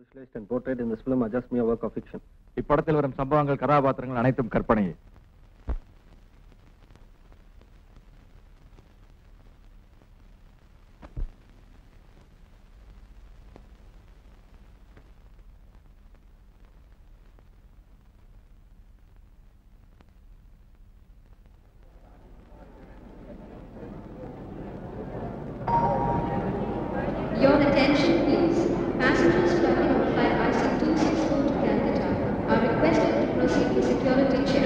visualized and portrayed in this film are just mere work of fiction. இப்படத்தில் வரும் சம்பவங்கள் கதாபாத்திரங்கள் அனைத்தும் கற்பனையே. Your attention please. Passengers flying on flight IC264 to Calcutta are requested to proceed with security check.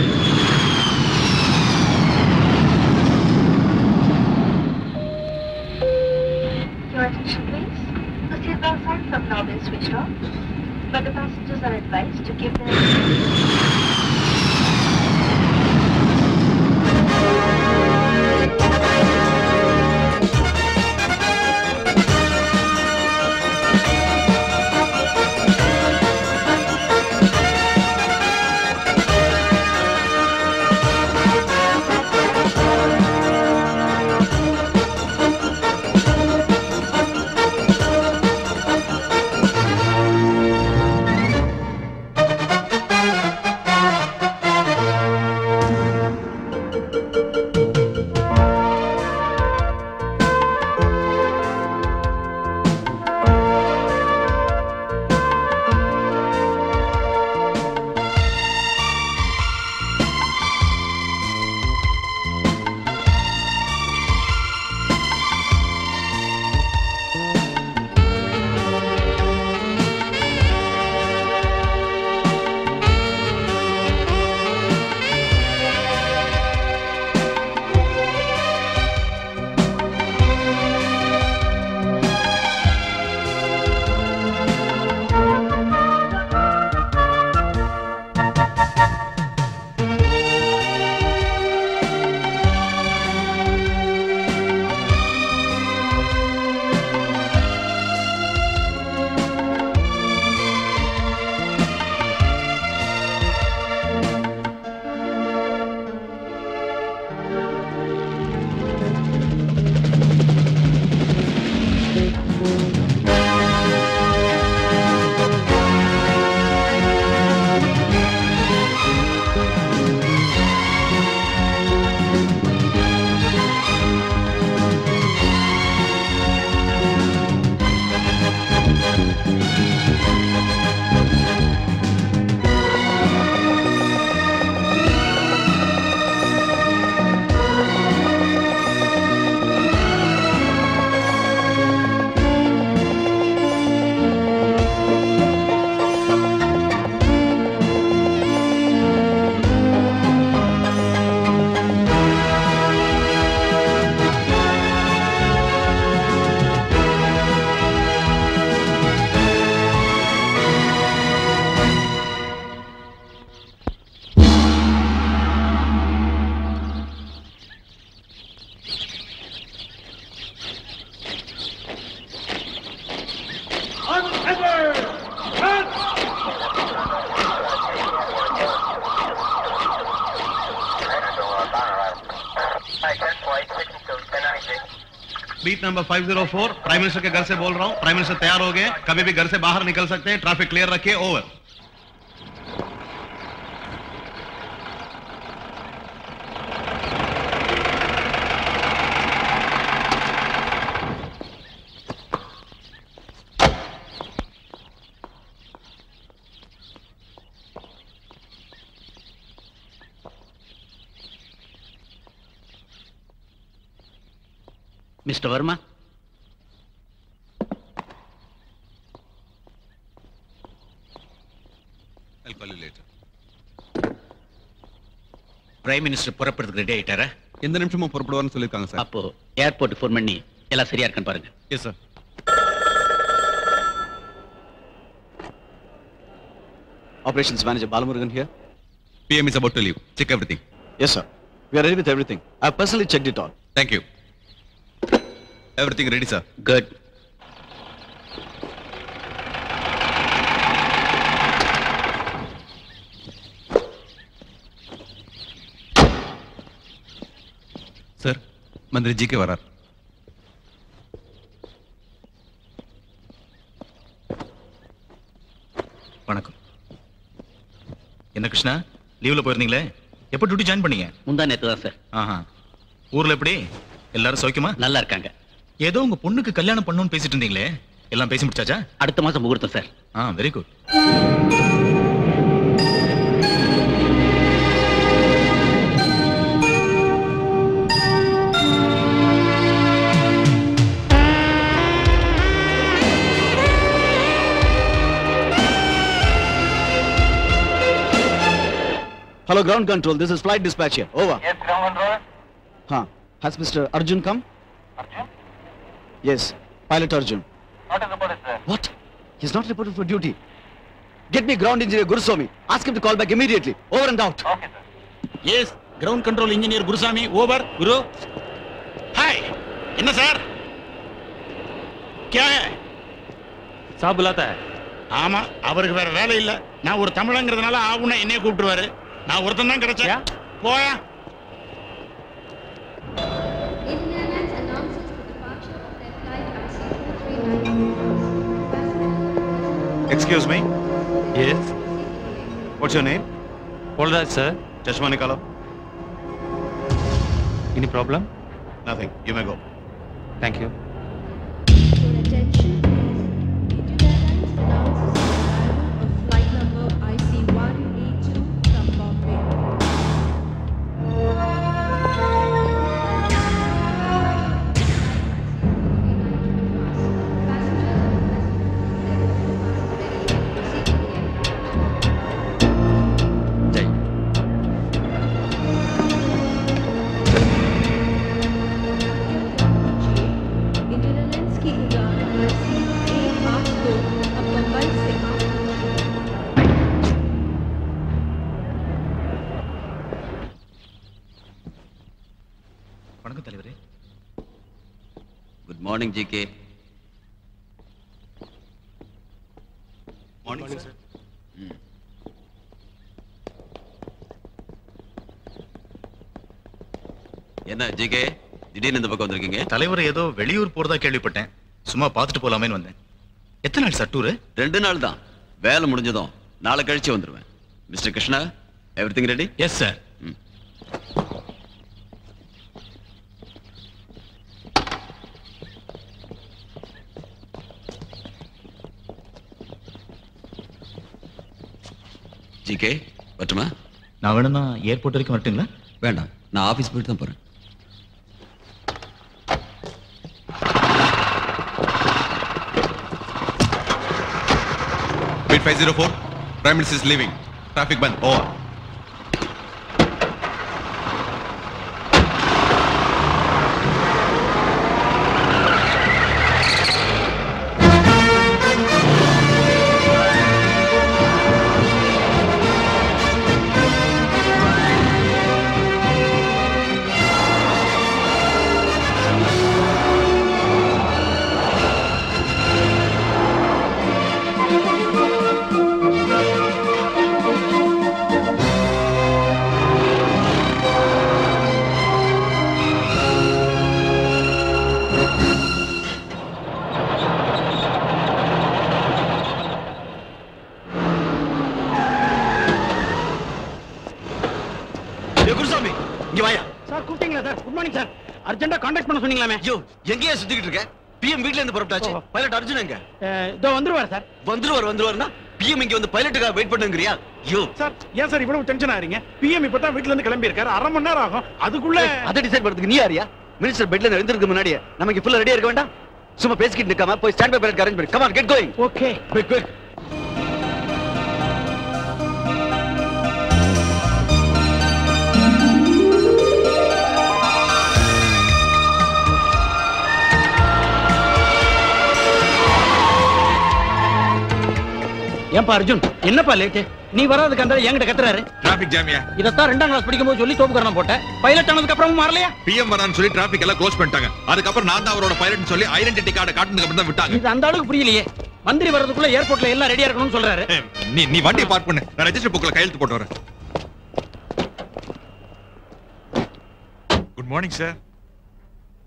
Your attention please. The seatbelt signs have now been switched off, but the passengers are advised to give their beat number 504 prime minister के घर से बोल रहा हूँ। Prime minister तैयार हो गए, कभी भी घर से बाहर निकल सकते हैं। ट्रैफिक क्लियर रखिए। Over. Mr. Verma? I'll call you later. Prime Minister புறப்படுறதுக்கு ரெடி ஆயிட்டாரா? எந்த நிமிஷமும் புறப்படுவார்னு சொல்லிருக்காங்க சார். அப்போ ஏர்போர்ட் ஃபோன் பண்ணி எல்லாம் சரியா இருக்கான்னு பாருங்க. Yes sir. Operations Manager Balamurugan here. PM is about to leave. Check everything. Yes, sir. We are ready with everything. I have personally checked it all. Thank you. Everything ready, sir. Good. Sir, मंत्री जी के वरार. வணக்கம். என்ன கிருஷ்ணா, லீவ்ல போயிருந்தீங்களே, எப்போ duty join பண்ணீங்க? முந்தா நேத்து தான் சார். ஆஹா. ஊர்ல எப்படி எல்லாரும் சௌக்கியமா? நல்லா இருக்காங்க. ஏதோ உங்க பொண்ணுக்கு கல்யாணம் பண்ணணும்னு பேசிட்டு இருந்தீங்களே, எல்லாம் பேசி முடிச்சாச்சா? அடுத்த மாசம் முகூர்த்தம் sir. Very good. Hello, ground control. This is flight dispatch here. Over. Yes, ground control. Has Mr. Arjun come? Arjun? Yes, pilot Arjun. Not reported, sir. What? He's not reported for duty. Get me ground engineer Guruswamy. Ask him to call back immediately. Over and out. Okay, sir. Yes, ground control engineer Guruswamy. Over. Guru. Hi. என்ன sir? क्या है? साहब बुलाता है. ஆமா, அவருக்கு வேற வேலை இல்ல. நான் ஒரு தமிழங்கிறதுனால ஆவுன என்னைய கூப்பிட்டுருவாரு. நான் ஒருத்தன் தான் கிடைச்சேன். போயா. Indian Airlines announces the departure of their flight IC439. Excuse me. Yes. What's your name? Polraj sir. Chashma nikalo. Any problem? Nothing. You may go. Thank you. Your attention, please. Indian Airlines announces the arrival of flight number IC182 from Bombay. Indian Airlines की उड़ान IC182 अब मुंबई से வணக்கம் தலைவரே. Good morning, GK. Morning, sir. என்ன GK திடீர்னு இந்த பக்கம் வந்திருக்கீங்க? தலைவர் ஏதோ வெளியூர் போறதா கேள்விப்பட்டேன். சும்மா பார்த்துட்டு போலாமேன்னு வந்தேன். எத்தனை நாள் சார் டூரு? 2 நாள் தான். வேலை முடிஞ்சதும் நாளை கழிச்சு வந்துருவேன். Mister Krishna, everything ready? Yes sir. GK வரட்டுமா? நான் வேணும்னா ஏர்போர்ட் வரைக்கும் வரட்டுங்களா? வேண்டாம், நான் ஆபீஸ் போயிட்டு தான் போறேன். Bid 504. Prime Minister is leaving. Traffic ban. Over. Gurusamy, இங்க வாயா. சார் கூப்பிட்டீங்களா சார்? Good morning sir. அர்ஜென்ட்டா கான்டாக்ட் பண்ண சொன்னீங்களாமே. ஐயோ, எங்கேயா சுத்திக்கிட்டு இருக்க? பிஎம் வீட்ல இருந்து புறப்பட்டாச்சு. பைலட் அர்ஜுன் எங்க? இதோ வந்துருவார் சார். வந்துருவாருன்னா பிஎம் இங்க வந்து பைலட்டுக்காக வெயிட் பண்ணுங்கறியா? ஐயோ சார், ஏன் சார் இவ்வளவு டென்ஷன் ஆறீங்க? பிஎம் இப்பதான் வீட்ல இருந்து கிளம்பி இருக்காரு. 1/2 மணி நேரம் ஆகும். அதுக்குள்ள அதை டிசைட் பண்றதுக்கு நீ யாரியா? மினிஸ்டர் பெட்ல இருந்து எழுந்திருக்கு முன்னாடியே நமக்கு ஃபுல்லா ரெடியா இருக்க வேண்டாம்? சும்மா பேசிக்கிட்டு நிக்காம போய் ஸ்டாண்ட் பை பைலட் அரேஞ்ச் பண்ணு. Come on, get going. Okay. Quick quick. ஏன்பா அர்ஜுன், என்னப்பா லேட்? நீ வராதுக்கு அந்த என்கிட்ட கத்துறாரு. Traffic jam யா. இதத்தான் 2ஆம் கிளாஸ் படிக்கும்போது சொல்லி தோப்புக்கரணம் போட்டேன். பைலட் ஆனதுக்கு அப்புறமும் மாறலையா? PM வரான்னு சொல்லி டிராபிக் எல்லாம் க்ளோஸ் பண்ணிட்டாங்க. அதுக்கு அப்புறம் நான் தான் அவரோட பைலட்னு சொல்லி ஐடென்டிட்டி கார்டை காட்டுனதுக்கு அப்புறம் தான் விட்டாங்க. இது அந்த அளவுக்கு புரியலையே. மந்திரி வரதுக்குள்ள ஏர்போர்ட்ல எல்லாம் ரெடியா இருக்கணும்னு சொல்றாரு. நீ வண்டி பார்க் பண்ணு. நான் ரெஜிஸ்டர் புக்ல கையெழுத்து போட்டு வரேன். Good morning sir.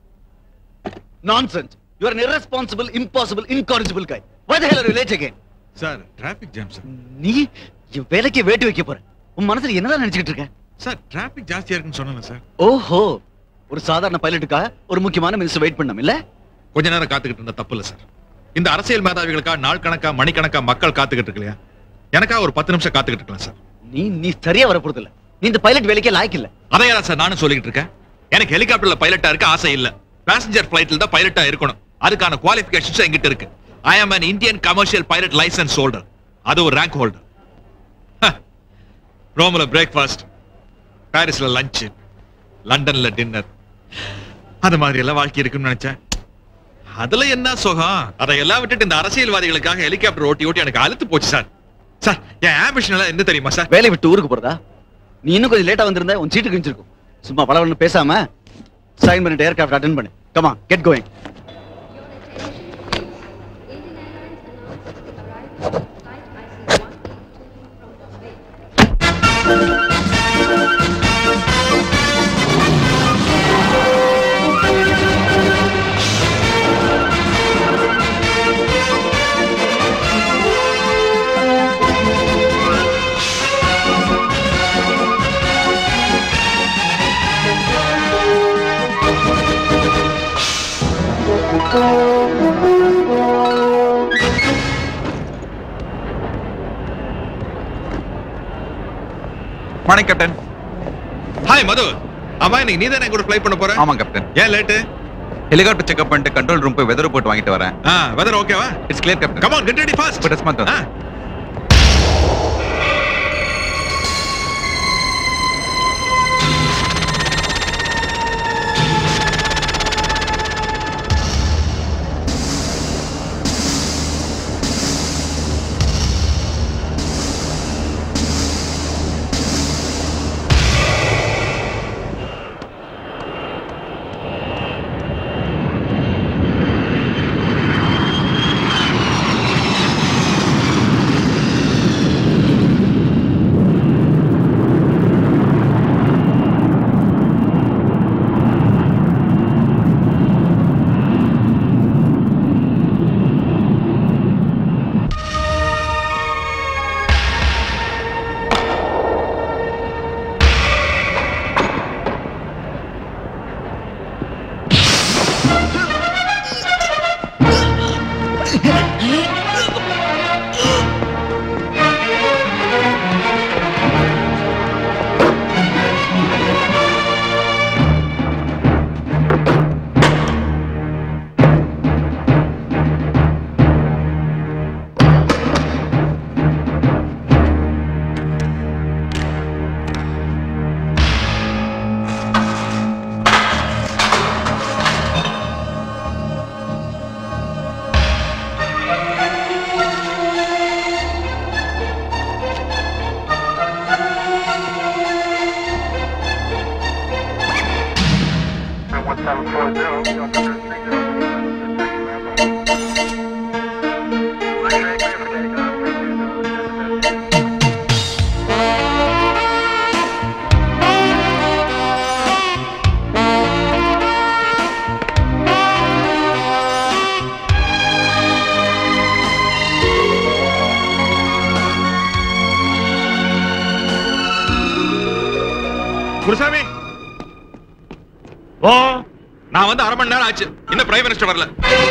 Nonsense. You are an irresponsible, impossible, incorrigible guy. Why the hell are you late again? Sir traffic jam sir. நீ என் வேலைக்கு வேட்டு வைக்க போற. உன் மனசுல என்னதான் நினைச்சிட்டு இருக்க? சார் டிராபிக் ஜாஸ்தியா இருக்குன்னு சொன்னல சார். ஓஹோ, ஒரு சாதாரண பைலட்டுக்காக ஒரு முக்கியமான மினிஸ்டர் வெயிட் பண்ணோம் இல்ல? கொஞ்ச நேரம் காத்துக்கிட்டு இருந்தா தப்பு இல்ல சார். இந்த அரசியல் மேதாவிகளுக்காக நாள் கணக்கா மணிக்கணக்கா மக்கள் காத்துக்கிட்டு இருக்கலையா? எனக்கா ஒரு 10 நிமிஷம் காத்துக்கிட்டு இருக்கலாம் சார். நீ சரியா வர போறது இல்ல. நீ இந்த பைலட் வேலைக்கே லாய்க்கு இல்ல. அதையா சார் நானும் சொல்லிட்டு இருக்கேன். எனக்கு ஹெலிகாப்டர்ல பைலட்டா இருக்க ஆசை இல்ல. பேசஞ்சர் ஃபிளைட்ல தான் பைலட்டா இருக்கணும். அதுக்கான குவாலிஃபிகேஷன்ஸ் என்கிட்ட இருக்கு. I am an Indian commercial pilot license holder. அது ஒரு ரேங்க் ஹோல்டர். ரோம்ல பிரேக்ஃபாஸ்ட், பாரிஸ்ல லஞ்ச், லண்டன்ல டின்னர், அது மாதிரி எல்லாம் வாழ்க்கை இருக்குன்னு நினைச்சேன். அதுல என்ன சுகம்? அதையெல்லாம் விட்டுட்டு இந்த அரசியல்வாதிகளுக்காக ஹெலிகாப்டர் ஓட்டி ஓட்டி எனக்கு அழுத்து போச்சு சார். சார் என் ஆம்பிஷன் எல்லாம் என்ன தெரியுமா சார்? வேலையை விட்டு ஊருக்கு போறதா? நீ இன்னும் கொஞ்சம் லேட்டா வந்திருந்தா உன் சீட்டு கிழிஞ்சிருக்கும். சும்மா பலவன்னு பேசாம சைன் பண்ணிட்டு ஏர்கிராஃப்ட் அட்டெண்ட் பண்ணு. Come on, get going. Morning captain. Hi Madhu. அம்மா இன்னைக்கு நீ தானே கூட ஃப்ளை பண்ண போற? ஆமா கேப்டன். ஏன் லேட்? ஹெலிகாப்டர் செக்அப் பண்ணிட்டு கண்ட்ரோல் ரூம் போய் வெதர் ரிப்போர்ட் வாங்கிட்டு வரேன். வெதர் ஓகேவா? It's clear captain. Come on, get ready fast. But smart. Gurusamy, ஓ நான் வந்து 1/2 மணி நேரம் ஆச்சு. இன்னும் பிரைம் மினிஸ்டர் வரல.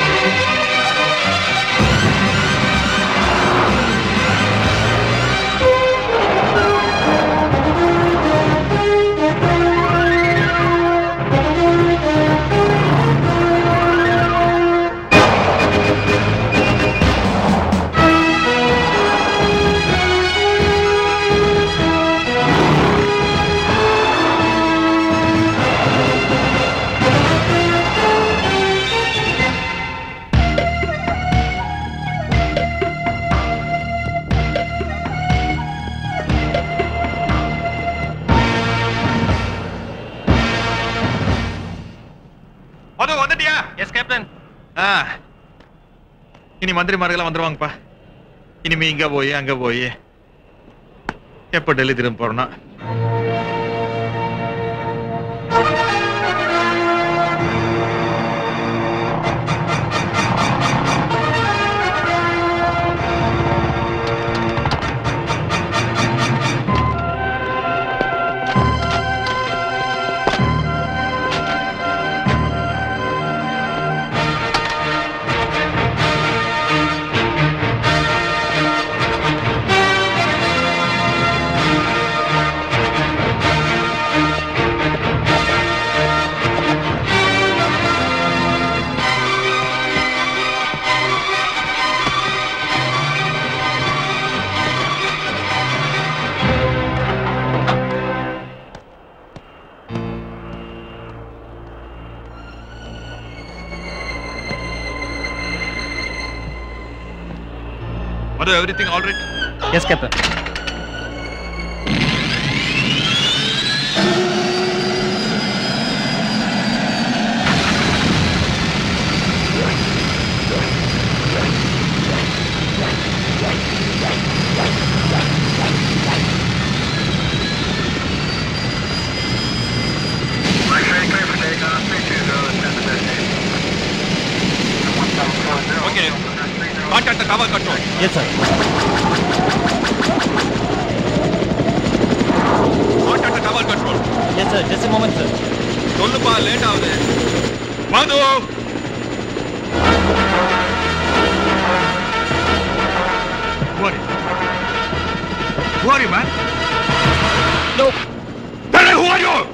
இனி மந்திரிமார்கள் வந்துருவாங்கப்பா. இனிமே இங்க போய் அங்க போய் எப்ப டெல்லி திரும்ப போறோம்னா Are everything all right? Yes, Captain. Okay. Contact the tower control. Yes, sir. Contact the tower control. Yes, sir. Just a moment, sir. சொல்லுப்பா லேட் ஆகுது. Madhu. Who are you, man? No. Tell me who are you?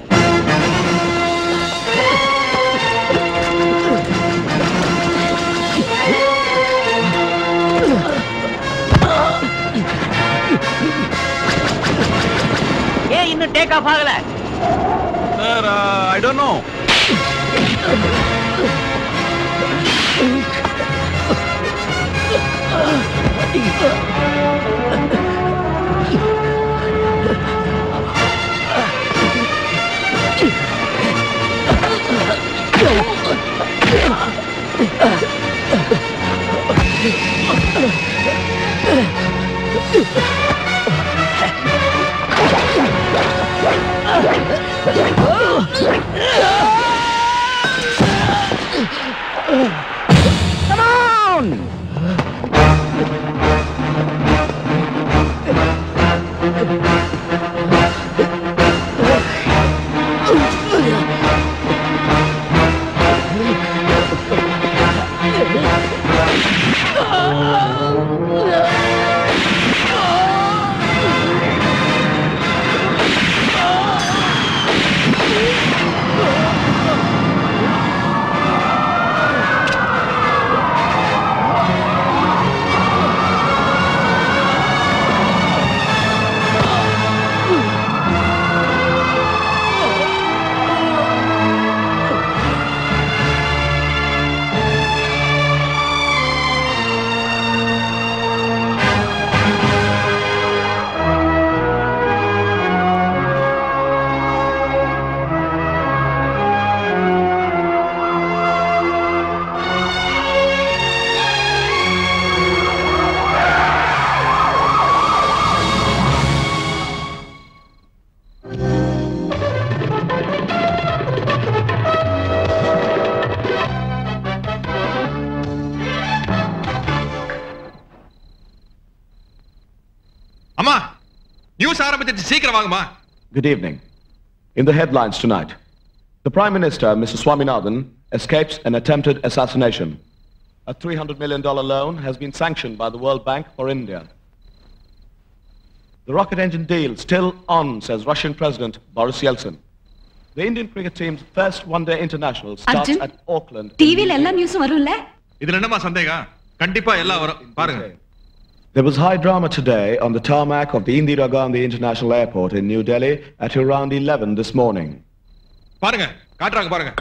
ஏன் இன்னும் take off ஆகல? Sir, I don't know. Come on! Good evening. In the headlines tonight, the Prime Minister, Mr. Swaminathan, escapes an attempted assassination. A $300 million loan has been sanctioned by the World Bank for India. The rocket engine deal still on, says Russian President Boris Yeltsin. The Indian cricket team's first one-day international starts Arjun, at Auckland. TV la ella news varulla. Idhula enna ma sandega? Kandipa ella varum. Parunga. There was high drama today on the tarmac of the Indira Gandhi International Airport in New Delhi at around 11 this morning. Parunga, kaatranga parunga.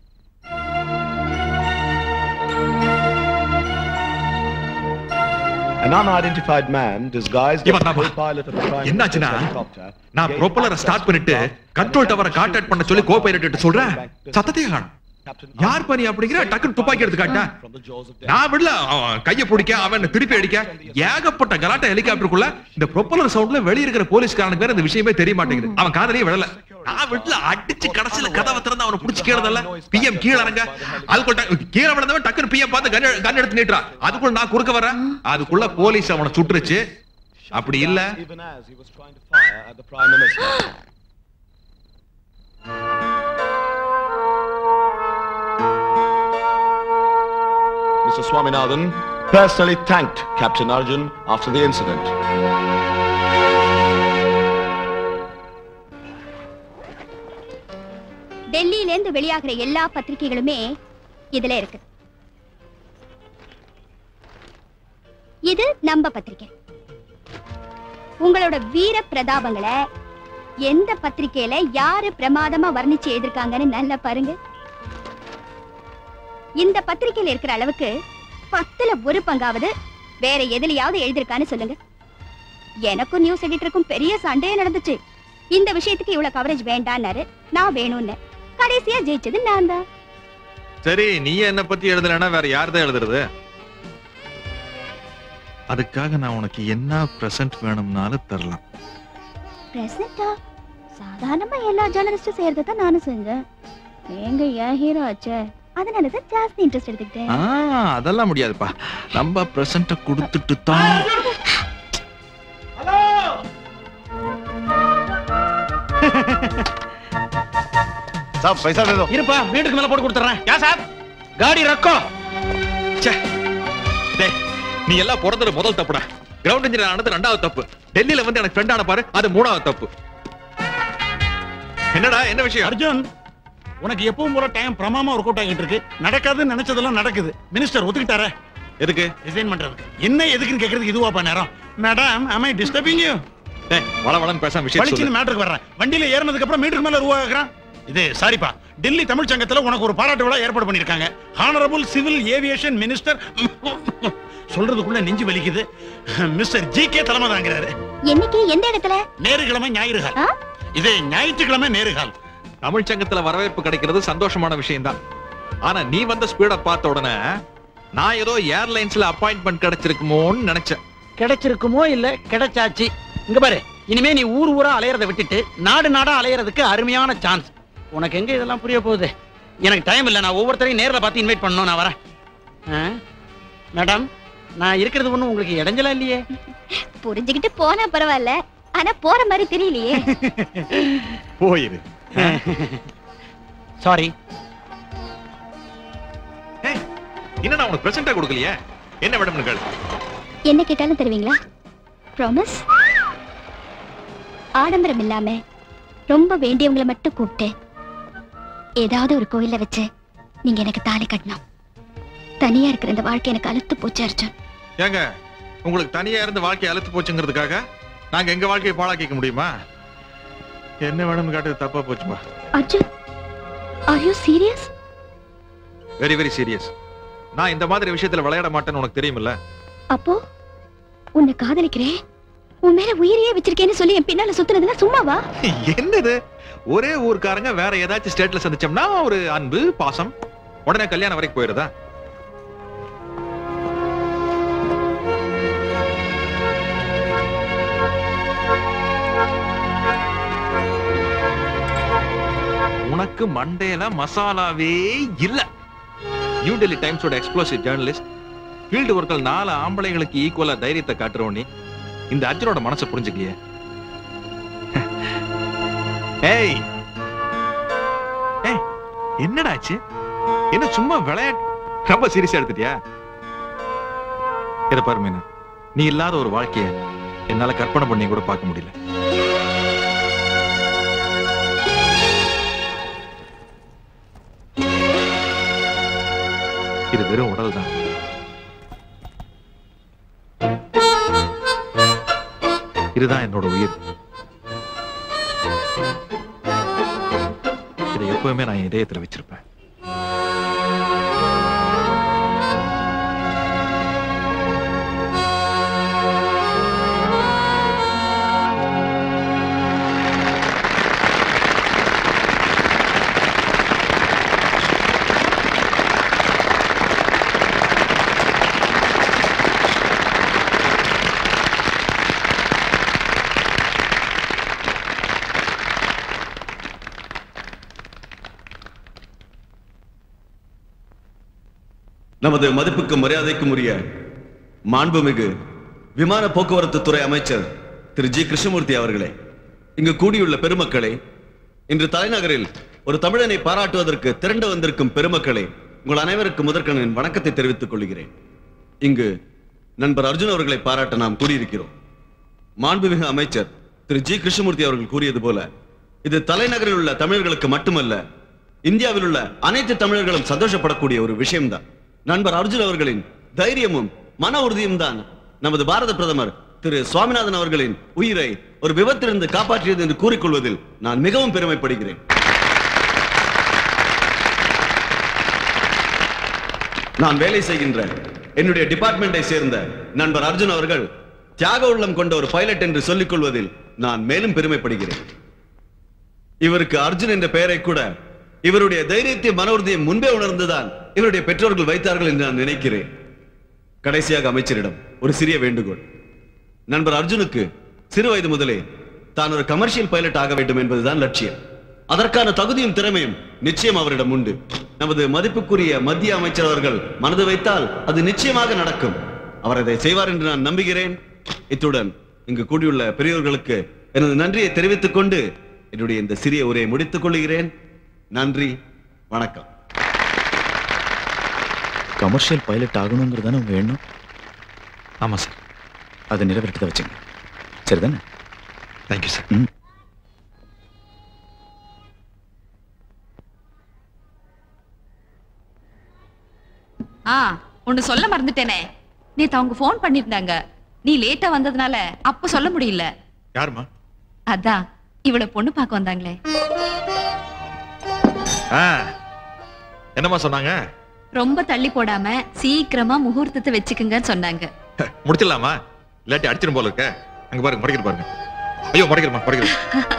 An unidentified man disguised as the co-pilot of the Prime Minister's helicopter. நான் ப்ரொப்பல்லரை start பண்ணிட்டு control டவரை contact பண்ண சொல்லி கோ-பைலட் சொல்றேன். சத்தத்தையே காணோம். யார் பண்ணி அப்படிங்கிற டக்குன்னு துப்பாக்கி எடுத்து காட்டா. நான் விடல, கையை பிடிக்க அவன் திருப்பி அடிக்க ஏகப்பட்ட கலாட்டா ஹெலிகாப்டருக்குள்ள. இந்த ப்ரொப்பல்லர் சவுண்ட்ல வெளிய இருக்கிற போலீஸ்காரனுக்கு வேற இந்த விஷயமே தெரிய மாட்டேங்குது. அவன் காதலியே விடல. நான் விடல, அடிச்சு கடைசில கதவை திறந்து அவனை பிடிச்சி கேளதல்ல. பிஎம் கீழ இறங்க. அதுக்குள்ள கீழ விழுந்தவன் டக்குன்னு பிஎம் பார்த்து கன் எடுத்து நீட்டுறா. அதுக்குள்ள நான் குறுக்க வரேன். அதுக்குள்ள போலீஸ் அவனை சுட்டுருச்சு. அப்படி இல்ல, Mr. Swaminathan personally thanked Captain Arjun after the incident. டெல்லியிலேந்து வெளியாகிற எல்லா பத்திரிகைகளுமே இதுல இருக்கு. இது நம்ம பத்திரிகை. உங்களோட வீர பிரதாபங்களை எந்த பத்திரிகையில யாரு பிரமாதமா வர்ணிச்சு எழுதிருக்காங்கன்னு நல்லா பாருங்க. இந்த பத்திரிகையில இருக்கிற அளவுக்கு 10ல் 1 பங்காவது வேற எதுலயாவது எழுதிருக்கான்னு சொல்லுங்க. எனக்கும் நியூஸ் எடிட்டருக்கும் பெரிய சண்டையே நடந்துச்சு. இந்த விஷயத்துக்கு இவ்வளவு கவரேஜ் வேண்டான்னாரு, நான் வேணும்னு. கடைசியா ஜெயிச்சது நான் தான். சரி, நீ என்ன பத்தி எழுதலன்னா வேற யார்தான் எழுதுறது? அதுக்காக நான் உனக்கு என்ன பிரசன்ட் வேணும்னாலும் தரலாம். பிரசன்டா? சாதாரணமா எல்லா ஜர்னலிஸ்டும் செய்யறதான் நானும் செஞ்சேன். நீங்க ஏன் ஹீரோ ஆச்சே, அதனாலதான் ஜாஸ்தி இன்ட்ரெஸ்ட் எடுத்துக்கிட்டேன். அதெல்லாம் முடியாதுப்பா. நம்ம பிரசன்ட கொடுத்துட்டு தான். சாப் பைசா दे दो. இருப்பா, வீட்டுக்கு மேல போட்டு கொடுத்துறேன். யா சாப், காடி ரக்கோ. ச்சே. டேய், நீ எல்லாம் பிறந்தது முதல் தப்புடா. கிரவுண்ட் இன்ஜினியர் ஆனது ரெண்டாவது தப்பு. டெல்லியில வந்து எனக்கு ஃப்ரெண்ட் ஆன பாரு, அது மூணாவது தப்பு. என்னடா, என்ன விஷயம்? அர்ஜுன், உனக்கு எப்பவும் போல டைம் பிரமாமா ஒர்க் அவுட் ஆகிட்டு இருக்கு. நடக்காதுன்னு நினைச்சதெல்லாம் நடக்குது. மினிஸ்டர் ஒத்துக்கிட்டாரே. எதுக்கு? ரிசைன் பண்றதுக்கு. என்ன எதுக்குன்னு கேக்குறதுக்கு இதுவாப்பா நேரம்? Madam, am I disturbing you? டேய், வளவளன்னு பேசாம விஷயம் சொல்லு. பளிச்சுன்னு மேட்டருக்கு வர்றேன். வண்டியில ஏறினதுக்கு அப்புறம் மீட்டருக்கு மேல ரூபா கேக்குறான். இது சாரிப்பா, டெல்லி தமிழ் சங்கத்துல உனக்கு ஒரு பாராட்டு விழா ஏற்பாடு பண்ணிருக்காங்க. ஹானரபிள் சிவில் ஏவியேஷன் மினிஸ்டர், சொல்றதுக்குள்ள நெஞ்சு வலிக்குது, மிஸ்டர் ஜி.கே. தலைமை தாங்கிறாரு. என்னைக்கு, எந்த இடத்துல? நேருக்கிழமை ஞாயிறுகால். இது ஞாயிற்றுக்கிழமை நேருகால். தமிழ் சங்கத்துல வரவேற்பு கிடைக்கிறது சந்தோஷமான விஷயம் தான். ஆனா நீ வந்த ஸ்பீட பார்த்த உடனே நான் ஏதோ ஏர்லைன்ஸ்ல அப்பாயின்ட்மெண்ட் கிடைச்சிருக்குமோன்னு நினைச்சேன். கிடைச்சிருக்குமோ இல்ல, கிடைச்சாச்சு. இங்க பாரு, இனிமே நீ ஊர் ஊரா அலையறத விட்டுட்டு நாடு நாடா அலையறதுக்கு அருமையான சான்ஸ். உனக்கு எங்க இதெல்லாம் புரிய போகுது? எனக்கு டைம் இல்ல, நான் ஒவ்வொருத்தரையும் நேர்ல பார்த்து இன்வைட் பண்ணணும். நான் வரேன். மேடம், நான் இருக்கிறது ஒண்ணும் உங்களுக்கு இடைஞ்சலா இல்லையே? புரிஞ்சுக்கிட்டு போனா பரவாயில்ல, ஆனா போற மாதிரி தெரியலையே. போயிரு. சாரி. என்ன நான் உனக்கு பிரசன்டா கொடுக்கலையே? என்ன மேடம் கேளு. என்ன கேட்டாலும் தருவீங்களா? ப்ராமிஸ்? ஆடம்பரம் இல்லாம ரொம்ப வேண்டியவங்களை மட்டும் கூப்பிட்டு ஏதாவது ஒரு கோயில்ல வச்சு நீங்க எனக்கு தாலி கட்டணும். தனியா இருக்கிற இந்த வாழ்க்கை எனக்கு அழுத்து போச்சு அர்ஜுன். ஏங்க, உங்களுக்கு தனியா இருந்து வாழ்க்கை அழுத்து போச்சுங்கிறதுக்காக நாங்க எங்க வாழ்க்கையை பாழாக்கிக்க முடியுமா? என்ன வேணும்னு காட்டுறது தப்பா போச்சுமா. Arjun, are you serious? Very very serious. நான் இந்த மாதிரி விஷயத்துல விளையாட மாட்டேன்னு உனக்கு தெரியுமில்ல? அப்போ உன்னை காதலிக்கிறேன், உன் மேல உயிரையே வச்சிருக்கேன்னு சொல்லி என் பின்னால சுத்துறதுல சும்மாவா? என்னது, ஒரே ஊர்க்காரங்க வேற ஏதாச்சும் ஸ்டேட்ல சந்திச்சோம்னா ஒரு அன்பு பாசம் உடனே கல்யாணம் வரைக்கும் போயிருதா? உனக்கு மண்டையில மசாலாவே இல்ல. நியூ டெல்லி டைம்ஸோட எக்ஸ்ப்ளோசிவ் ஜர்னலிஸ்ட், ஃபீல்டு ஒர்க்கல் 4 ஆம்பளைங்களுக்கு ஈக்குவலா தைரியத்தை காட்டுறோன்னு இந்த அர்ஜுனோட மனசை புரிஞ்சுக்கலையே. ஏய் ஏய், என்னடாச்சு? என்ன சும்மா விளையாட்டு ரொம்ப சீரியஸா எடுத்துட்டியா? இத பாரு மீனா, நீ இல்லாத ஒரு வாழ்க்கைய என்னால கற்பனை பண்ணி கூட பார்க்க முடியல. இது வெறும் உடல் தான். இதுதான் என்னோட உயிர். இதை எப்பவுமே நான் என் இதயத்துல வச்சிருப்பேன். நமது மதிப்புக்கு மரியாதைக்கும் உரிய மாண்புமிகு விமான போக்குவரத்து துறை அமைச்சர் திரு ஜி. கிருஷ்ணமூர்த்தி அவர்களே, இங்கு கூடியுள்ள பெருமக்களே, இன்று தலைநகரில் ஒரு தமிழனை பாராட்டுவதற்கு திரண்டு வந்திருக்கும் பெருமக்களே, உங்கள் அனைவருக்கும் முதற்கண் வணக்கத்தை தெரிவித்துக் கொள்கிறேன். இங்கு நண்பர் அர்ஜுன் அவர்களை பாராட்ட நாம் கூடியிருக்கிறோம். மாண்புமிகு அமைச்சர் திரு ஜி. கிருஷ்ணமூர்த்தி அவர்கள் கூறியது போல இது தலைநகரில் உள்ள தமிழர்களுக்கு மட்டுமல்ல, இந்தியாவில் உள்ள அனைத்து தமிழர்களும் சந்தோஷப்படக்கூடிய ஒரு விஷயம்தான். நண்பர் அர்ஜுன் அவர்களின் தைரியமும் மன உறுதியும் தான் நமது பாரத பிரதமர் திரு சுவாமிநாதன் அவர்களின் உயிரை ஒரு விபத்திலிருந்து காப்பாற்றியது என்று கூறிக்கொள்வதில் நான் மிகவும் பெருமைப்படுகிறேன். நான் வேலை செய்கின்ற என்னுடைய டிபார்ட்மெண்டை சேர்ந்த நண்பர் அர்ஜுன் அவர்கள் தியாக உள்ளம் கொண்ட ஒரு பைலட் என்று சொல்லிக் கொள்வதில் நான் மேலும் பெருமைப்படுகிறேன். இவருக்கு அர்ஜுன் என்ற பெயரை கூட இவருடைய தைரியத்தை மன உறுதியை முன்பே உணர்ந்துதான் இவருடைய பெற்றோர்கள் வைத்தார்கள் என்று நான் நினைக்கிறேன். கடைசியாக அமைச்சரிடம் ஒரு சிறிய வேண்டுகோள். நண்பர் அர்ஜுனுக்கு சிறு வயது முதலே தான் ஒரு கமர்ஷியல் பைலட் ஆக வேண்டும் என்பதுதான் லட்சியம். அதற்கான தகுதியும் திறமையும் நிச்சயம் அவரிடம் உண்டு. நமது மதிப்புக்குரிய மத்திய அமைச்சர் அவர்கள் மனது வைத்தால் அது நிச்சயமாக நடக்கும். அவர் அதை செய்வார் என்று நான் நம்புகிறேன். இத்துடன் இங்கு கூடியுள்ள பெரியோர்களுக்கு எனது நன்றியை தெரிவித்துக் கொண்டு என்னுடைய இந்த சிறிய உரையை முடித்துக் கொள்கிறேன். நன்றி, வணக்கம். கமர்ஷியல் பைலட் ஆகணுங்கிறதான உங்க எண்ணம்? ஆமா சார். அதை நிறைவேற்றத வச்சுங்க. சரிதானே? Thank you sir. ஒன்னு சொல்ல மறந்துட்டேனே. நேத்து அவங்க போன் பண்ணிருந்தாங்க. நீ லேட்டா வந்ததுனால அப்ப சொல்ல முடியல. யாருமா? அதான் இவளை பொண்ணு பார்க்க வந்தாங்களே. என்னமா சொன்னாங்க? ரொம்ப தள்ளி போடாம சீக்கிரமா முகூர்த்தத்தை வச்சுக்குங்கன்னு சொன்னாங்க. முடிச்சிடலாமா? இல்லாட்டி அடிச்சிடும் போல இருக்க. அங்க பாருங்க, முறைக்கிற பாருங்க. ஐயோ, முறைக்கிறமா முறைக்கிற.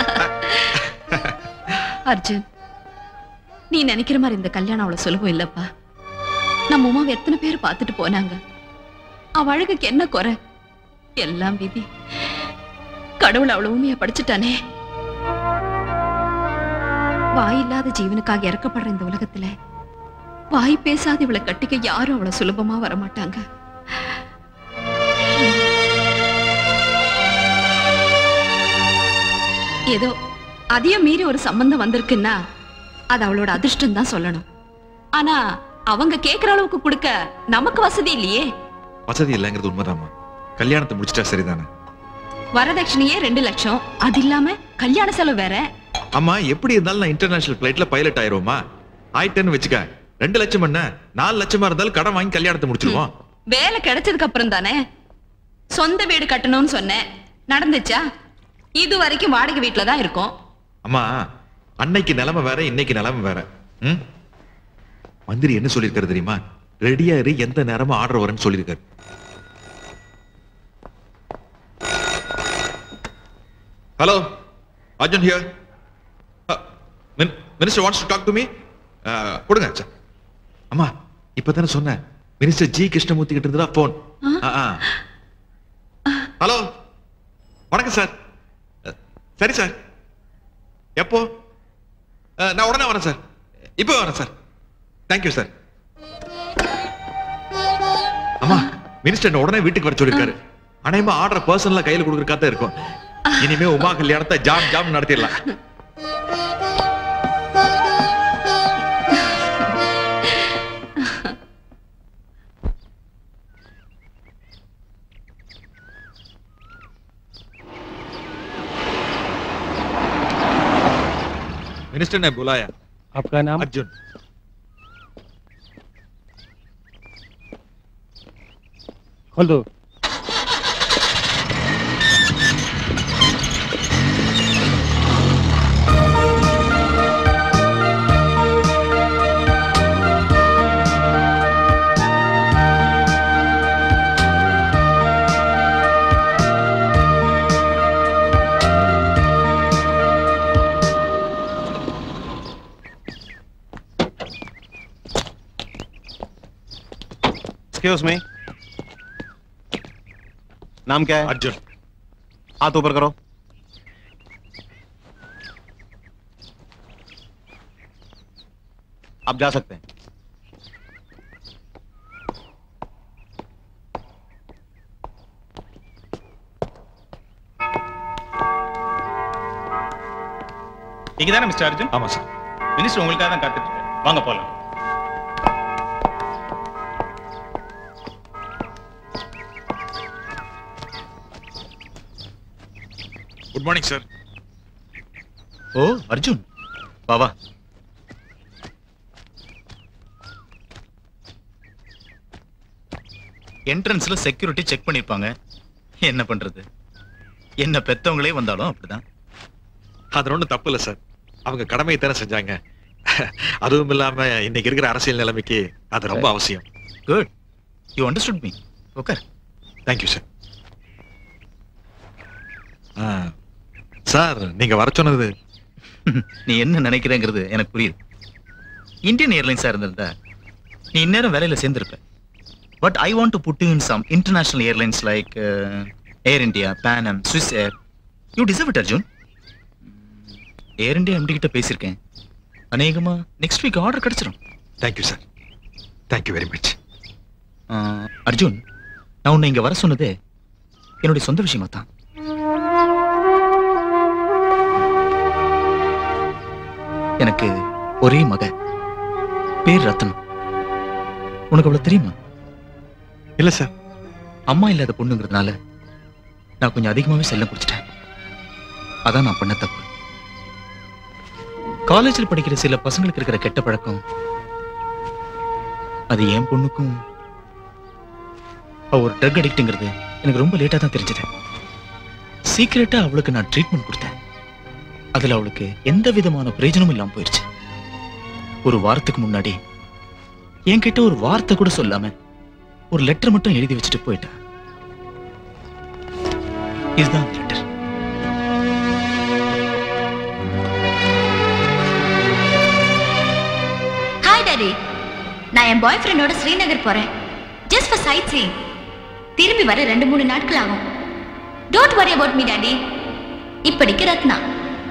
அர்ஜுன், நீ நினைக்கிற மாதிரி இந்த கல்யாணம் அவ்வளவு சுலபம் இல்லப்பா. நம்ம உமாவை எத்தனை பேர் பார்த்துட்டு போனாங்க. அவ அழகுக்கு என்ன குறை? எல்லாம் விதி. கடவுள் அவ்வளவு உண்மையா படிச்சுட்டானே. வாய் இல்லாத ஜீவனுக்காக இறக்கப்படுற இந்த உலகத்துல வாய் பேசாத இவளை கட்டிக்க யாரும் அவ்வளவு சுலபமா வரமாட்டாங்க. ஏதோ அதையும் மீறி ஒரு சம்பந்தம் வந்திருக்குன்னா அது அவளோட அதிர்ஷ்டம் தான் சொல்லணும். ஆனா அவங்க கேக்குற அளவுக்கு கொடுக்க நமக்கு வசதி இல்லையே. வசதி இல்லைங்கிறது உண்மைதாம்மா. கல்யாணத்தை முடிச்சிட்டா சரிதானே? வரதட்சணையே 2 லட்சம். அது இல்லாம கல்யாண செலவு வேற. அம்மா, எப்படி இருந்தாலும் நான் இன்டர்நேஷனல் பிளைட்ல பைலட் ஆயிருவோமா? ஆயிட்டேன்னு வச்சுக்க. 2 லட்சம் என்ன 4 லட்சமா இருந்தாலும் கடன் வாங்கி கல்யாணத்தை முடிச்சிருவோம். வேலை கிடைச்சதுக்கு அப்புறம் தானே. சொந்த வீடு கட்டணும்னு சொன்னேன், நடந்துச்சா? இது வரைக்கும் வாடகை வீட்டுல தான் இருக்கும். அம்மா, அன்னைக்கு நிலைமை வேற, இன்னைக்கு நிலைமை வேற. மந்திரி என்ன சொல்லிருக்காரு தெரியுமா? ரெடியா இரு, எந்த நேரமும் ஆர்டர் வரேன்னு சொல்லிருக்காரு. Hello, Arjun here. Minister wants to talk to me. கொடுங்க சார். அம்மா, இப்பதானே சொன்னேன், மினிஸ்டர் ஜி கிருஷ்ணமூர்த்தி கிட்ட இருந்தா போன். ஹலோ, வணக்கம் சார். சரி சார், எப்போ? நான் உடனே வரேன் சார். இப்போ வரேன் சார். Thank you sir. அம்மா, மினிஸ்டர் உடனே வீட்டுக்கு வர சொல்லிருக்காரு. அனைமா ஆர்டர் பர்சனலா கையில கொடுக்கறதா இருக்கும். இனிமே உமா கல்யாணத்தை ஜாம் ஜாம் நடத்திடலாம். मिनिस्टर ने बुलाया. आपका नाम? अर्जुन. खोल दो. Excuse me. नाम क्या है? अर्जुन. हाथ ऊपर करो. आप जा सकते हैं. நீங்க தானே மிஸ்டர் அர்ஜுன்? ஆமா சார். மினிஸ்டர் உங்களுக்காக தான் காத்துட்டு இருக்காரு. வாங்க போலாம். Good morning sir. Oh Arjun, बाबा. என்ட்ரன்ஸ்ல செக்யூரிட்டி செக் பண்ணிருப்பாங்க. என்ன பண்றது? என்ன பெத்தவங்களே வந்தாலும் அப்படிதான். அது ஒன்றும் தப்பு இல்லை சார். அவங்க கடமையை தானே செஞ்சாங்க. அதுவும் இல்லாம இன்னைக்கு இருக்கிற அரசியல் நிலைமைக்கு அது ரொம்ப அவசியம். குட். You understood me. உட்கார். Thank you sir. சார் நீங்க வர சொன்னது நீ என்ன நினைக்கிறேங்கிறது எனக்கு புரியுது. இந்தியன் ஏர்லைன்ஸா இருந்திருந்தா நீ இந்நேரம் வேலையில சேர்ந்திருப்ப. But I want to put you in some international airlines like Air India, Pan Am, Swiss Air. You deserve it Arjun. Air India MD கிட்ட பேசியிருக்கேன். அநேகமா நெக்ஸ்ட் வீக் ஆர்டர் கிடைச்சிடும். Thank you sir. Thank you very much. Arjun, நான் உன்னை இங்க வர சொன்னதே என்னுடைய சொந்த விஷயமா தான். எனக்கு ஒரே மக, பேர் ரத்னம். உனக்கு அவ்வளவு தெரியுமா? இல்ல சார். அம்மா இல்லாத பொண்ணுங்கிறதுனால நான் கொஞ்சம் அதிகமாவே செல்லம் குடிச்சிட்டேன். அதான் நான் பண்ண தப்பு. காலேஜில் படிக்கிற சில பசங்களுக்கு இருக்கிற கெட்ட பழக்கம் அது என் பொண்ணுக்கும். அவ ஒரு ட்ரக் அடிக்ட்ங்கிறது எனக்கு ரொம்ப லேட்டா தான் தெரிஞ்சது. சீக்கிரட்டா அவளுக்கு நான் ட்ரீட்மெண்ட் கொடுத்தேன். அதுல அவளுக்கு எந்த விதமான பிரயோஜனமும் இல்லாம போயிடுச்சு. ஒரு வாரத்துக்கு முன்னாடி என்கிட்ட ஒரு வார்த்தை கூட சொல்லாம ஒரு லெட்டர் மட்டும் எழுதி வச்சுட்டு போயிட்டா. இதுதான் லெட்டர். ஹாய் டாடி, நான் என் பாய் ஃப்ரெண்டோட ஸ்ரீநகர் போறேன். Just for sightseeing. திரும்பி வர 2-3 நாட்கள் ஆகும். Don't worry about me daddy. இப்படிக்கு ரத்னா.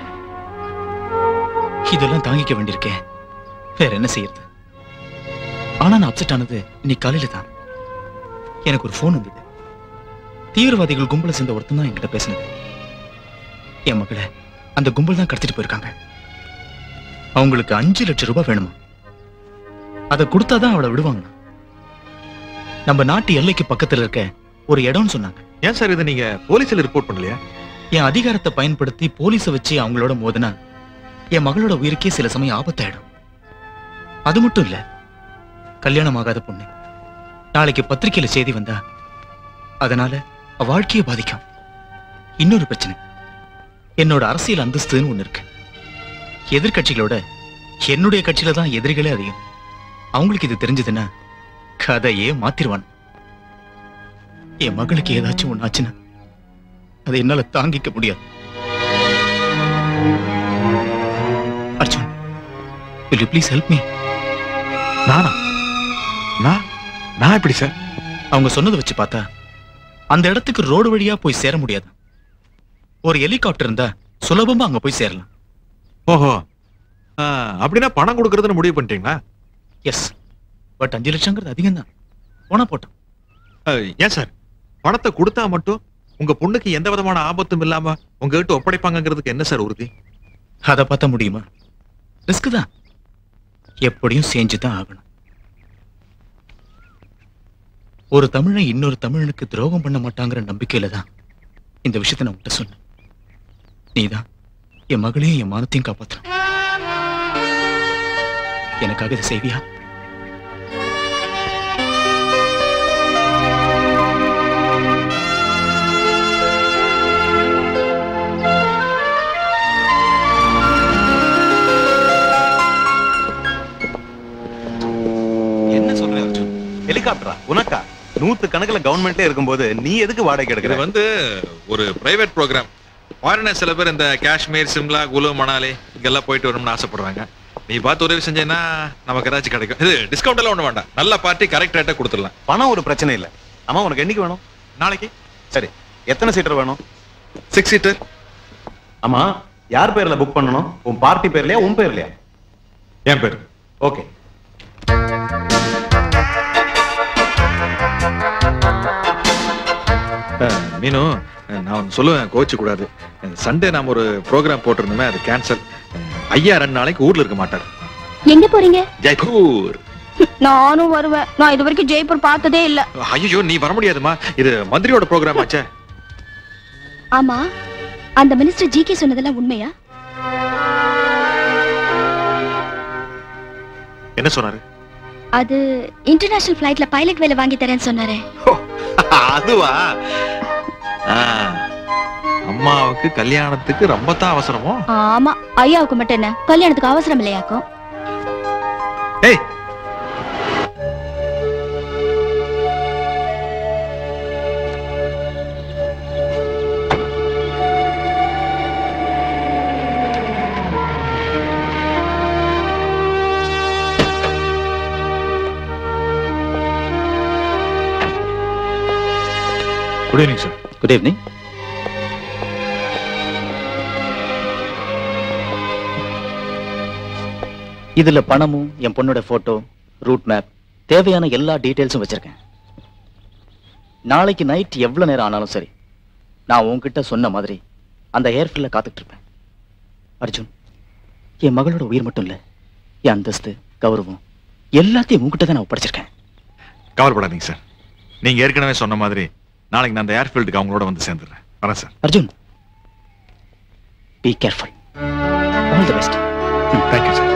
இதெல்லாம் தாங்கிக்க வேண்டியிருக்கேன். வேற என்ன செய்யறது? ஆனா நான் அப்செட் ஆனது இன்னைக்கு காலையில தான். எனக்கு ஒரு போன் வந்தது. தீவிரவாதிகள் கும்பல சேர்ந்த ஒருத்தன் தான் என்கிட்ட பேசினது. என் மகளை அந்த கும்பல் தான் கடத்திட்டு போயிருக்காங்க. அவங்களுக்கு 5 லட்சம் ரூபாய் வேணுமா? அதை கொடுத்தாதான் அவளை விடுவாங்க. நம்ம நாட்டு எல்லைக்கு பக்கத்துல இருக்க ஒரு இடம்னு சொன்னாங்க. ஏன் சார் இதை நீங்க போலீஸ்ல ரிப்போர்ட் பண்ணலையா? என் அதிகாரத்தை பயன்படுத்தி போலீஸை வச்சு அவங்களோட மோதினா என் மகளோட உயிருக்கே சில சமயம் ஆபத்தாயிடும். அது மட்டும் இல்ல, கல்யாணம் ஆகாத பொண்ணு. நாளைக்கு பத்திரிகையில செய்தி வந்தா அதனால அவ வாழ்க்கையை பாதிக்கும். இன்னொரு பிரச்சனை, என்னோட அரசியல் அந்தஸ்துன்னு ஒண்ணு இருக்கு. எதிர்கட்சிகளோட என்னுடைய கட்சியில தான் எதிரிகளே அதிகம். அவங்களுக்கு இது தெரிஞ்சதுன்னா கதையே மாத்திருவான். என் மகளுக்கு ஏதாச்சும் ஒண்ணு ஆச்சுன்னா அதை என்னால தாங்கிக்க முடியாது. Arjun, will you please help me? நான் எப்படி சார்? அவங்க சொன்னதை வச்சு பார்த்தா அந்த இடத்துக்கு ரோடு வழியா போய் சேர முடியாது. ஒரு ஹெலிகாப்டர் இருந்தா சுலபமா அங்க போய் சேரலாம். ஓஹோ, அப்படின்னா பணம் கொடுக்கறதுன்னு முடிவு பண்ணிட்டீங்களா? எஸ், பட் 5 லட்சங்கிறது அதிகம் தான். போனா போட்டோம். ஏன் சார் பணத்தை கொடுத்தா மட்டும் உங்க பொண்ணுக்கு எந்த விதமான ஆபத்தும் இல்லாம உங்ககிட்ட ஒப்படைப்பாங்கிறதுக்கு என்ன சார் உறுதி? அதை பார்த்தா முடியுமா? ரிஸ்க் தான். எப்படியும் செஞ்சுதான் ஆகணும். ஒரு தமிழன் இன்னொரு தமிழனுக்கு துரோகம் பண்ண மாட்டாங்கிற நம்பிக்கையில தான் இந்த விஷயத்தை நான் உங்கள்கிட்ட சொன்னேன். நீதான் என் மகளையும் என் மானத்தையும் காப்பாற்றணும். எனக்காக இதை செய்வியா? என்ன சொல்ற அர்ஜுன்? ஹெலிகாப்டரா உனக்கா? 100 கணக்குல கவர்மெண்ட்ல இருக்கும்போது நீ எதுக்கு வாடகை எடுக்கிற? இது வந்து ஒரு பிரைவேட் ப்ரோக்ராம். ஃபாரினர் சில பேர் இந்த காஷ்மீர், சிம்லா, குலு, மணாலி இங்கெல்லாம் போயிட்டு வரணும்னு ஆசைப்படுறாங்க. நீ பார்த்து உதவி செஞ்சேன்னா நமக்கு ஏதாச்சும் கிடைக்கும். இது டிஸ்கவுண்ட் எல்லாம் ஒண்ணு வேண்டாம். நல்ல பார்ட்டி கரெக்ட் ரேட்டா கொடுத்துடலாம். பணம் ஒரு பிரச்சனை இல்ல. அம்மா உனக்கு என்னைக்கு வேணும்? நாளைக்கு. சரி, எத்தனை சீட்டர் வேணும்? 6 சீட்டர். அம்மா யார் பேர்ல புக் பண்ணணும்? உன் பார்ட்டி பேர்லயா உன் பேர்லயா? என் பேர். ஓகே. மீனு, நான் சொல்லுவேன், கோச்சு கூடாது. சண்டே நாம ஒரு ப்ரோக்ராம் போட்டிருந்தோமே, அது கேன்சல். ஐயா 2 நாளைக்கு ஊர்ல இருக்க மாட்டார். எங்க போறீங்க? ஜெய்ப்பூர். நானும் வருவேன். நான் இது வரைக்கும் ஜெய்ப்பூர் பார்த்ததே இல்ல. ஐயோ, நீ வர முடியாதுமா. இது மந்திரியோட ப்ரோக்ராம் ஆச்சே. ஆமா, அந்த மினிஸ்டர் ஜிகே சொன்னதெல்லாம் உண்மையா? என்ன சொன்னாரு? அது இன்டர்நேஷனல் ஃளைட்ல பைலட் வேலை வாங்கி தரேன்னு சொன்னாரே. அதுவா? அம்மாவுக்கு கல்யாணத்துக்கு ரொம்ப தான் அவசரமோ? ஆமா, ஐயாவுக்கு மட்டும் என்ன, கல்யாணத்துக்கு அவசரம் இல்லையாக்கும். ஏய், good evening sir. Good evening. இதுல பணமும் என் பொண்ணோட போட்டோ, ரூட் மேப், தேவையான எல்லா டீடைல்ஸும் வச்சிருக்கேன். நாளைக்கு நைட் எவ்வளவு நேரம் ஆனாலும் சரி, நான் உன்கிட்ட சொன்ன மாதிரி அந்த ஏர்ஃபீல்ட்ல காத்துட்டு இருப்பேன். அர்ஜுன், என் மகளோட உயிர் மட்டும் இல்ல, என் அந்தஸ்து, கௌரவம் எல்லாத்தையும் உன்கிட்ட தான் நான் ஒப்படைச்சிருக்கேன். கவலைப்படாதீங்க சார். நீங்க ஏற்கனவே சொன்ன மாதிரி நாளைக்கு நான் அந்த ஏர்ஃபீல்டுக்கு அவங்களோட வந்து சேர்ந்துடுறேன். வரேன் sir. Arjun, be careful. All the best. Thank you sir.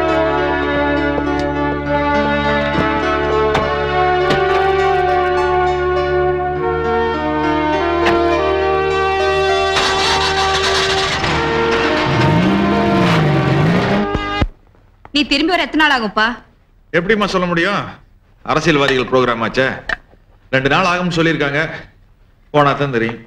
நீ திரும்பி வர எத்தனை நாள் ஆகும்ப்பா? எப்படிமா சொல்ல முடியும்? அரசியல்வாதிகள் ப்ரோக்ராம் ஆச்சே, 2 நாள் ஆகும்னு சொல்லியிருக்காங்க. போனா தான் தெரியும்.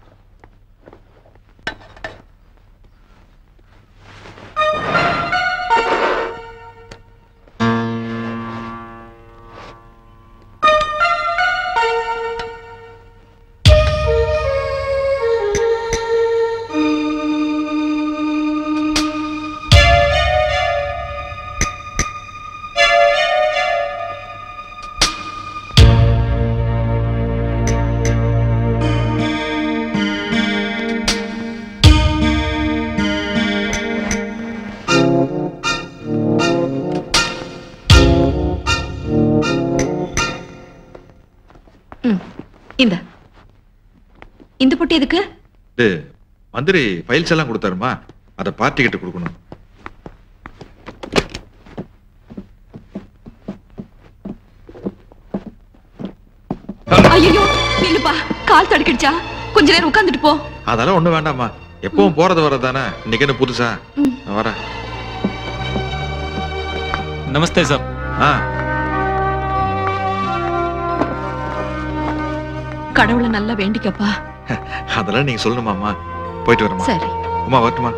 இந்த பொட்டி எதுக்கு? மந்திரி ஃபைல்ஸ் எல்லாம் கொடுத்தாருமா, அத பார்ட்டி கிட்ட கொடுக்கணும். ஐயோ நில்லுப்பா, கால் தடுக்கிடுச்சா? கொஞ்ச நேரம் உட்கார்ந்துட்டு போ. அதெல்லாம் ஒண்ணு வேண்டாமா, எப்பவும் போறது வரதானே, இன்னைக்கு என்ன புதுசா? வரேன். நமஸ்தே சார். கடவுளை நல்லா வேண்டிக்கப்பா. அதெல்லாம் நீங்க சொல்லணுமாமா. போயிட்டு வரமா. சரி. அம்மா வரட்டுமா?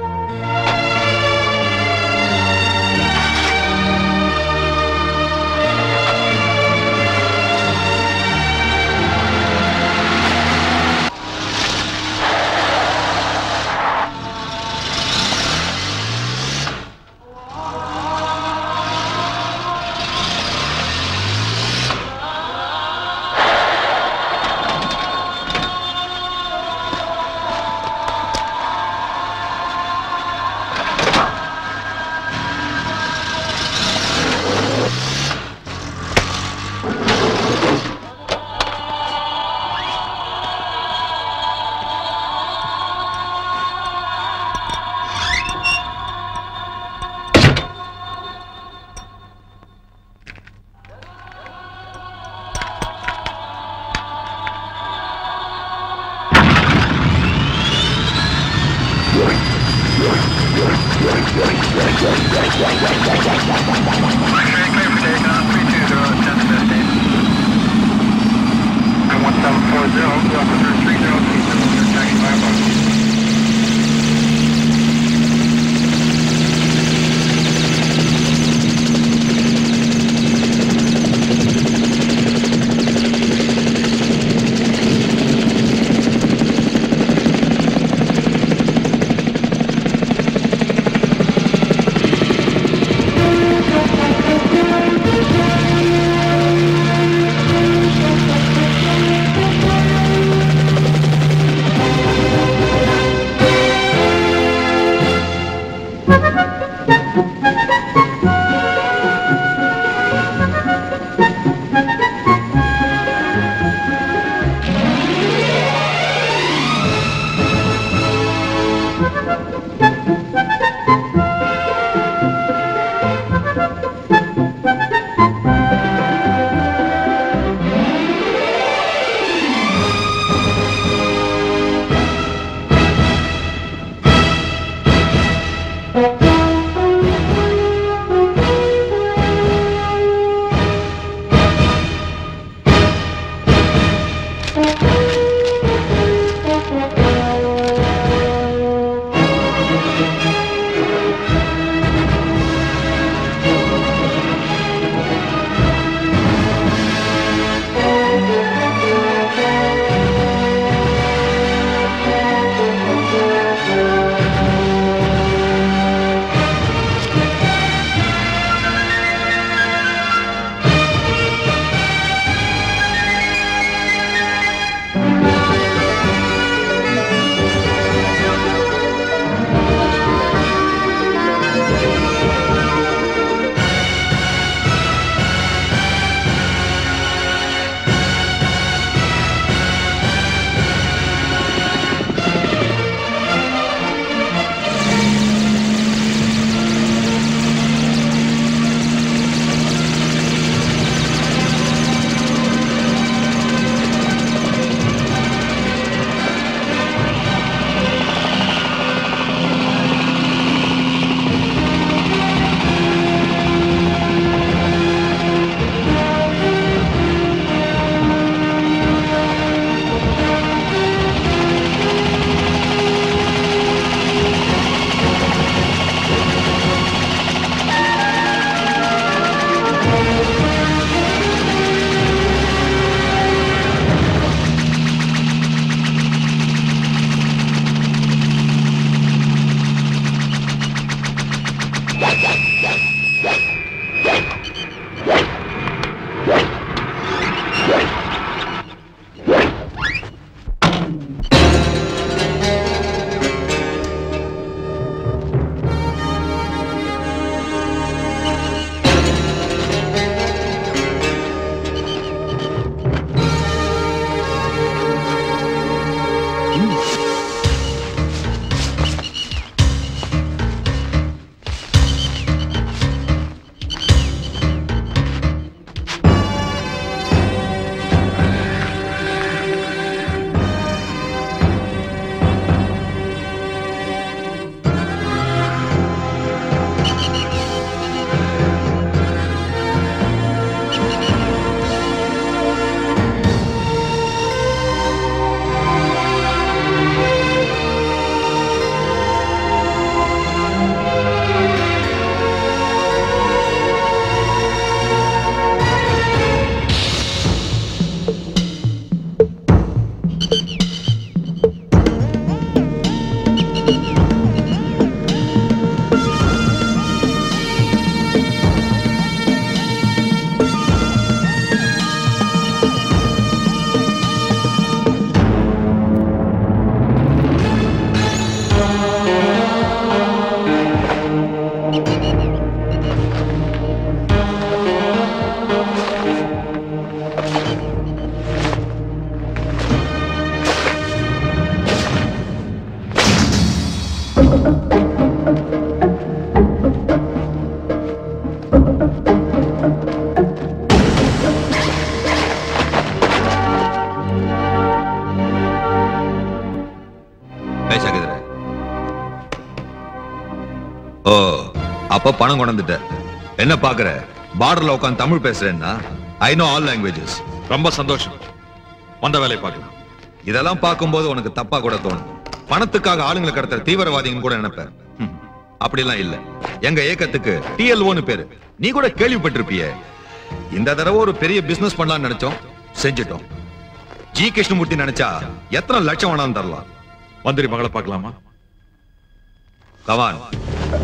ஓ, அப்ப பணம் கொண்டுட்ட. என்ன பாக்குற? பார்டர்ல உட்காந்து தமிழ் பேசுறேன்னா ஐ நோ ஆல் லாங்குவேஜஸ். ரொம்ப சந்தோஷம். வந்த வேலையை பார்க்கலாம். இதெல்லாம் பார்க்கும்போது உனக்கு தப்பா கூட தோணும். பணத்துக்காக ஆளுங்களை கடத்துற தீவிரவாதின்னு கூட நினைப்பேன். அப்படிலாம் இல்ல. எங்க ஏக்கத்துக்கு TLOன்னு பேரு. நீ கூட கேள்விப்பட்டிருப்பிய. இந்த தடவை ஒரு பெரிய பிசினஸ் பண்ணலாம்னு நினைச்சோம், செஞ்சிட்டோம். ஜி கிருஷ்ணமூர்த்தி நினைச்சா எத்தனை லட்சம் வேணாலும் தரலாம். மந்திரி மகளை பார்க்கலாமா? கவான்.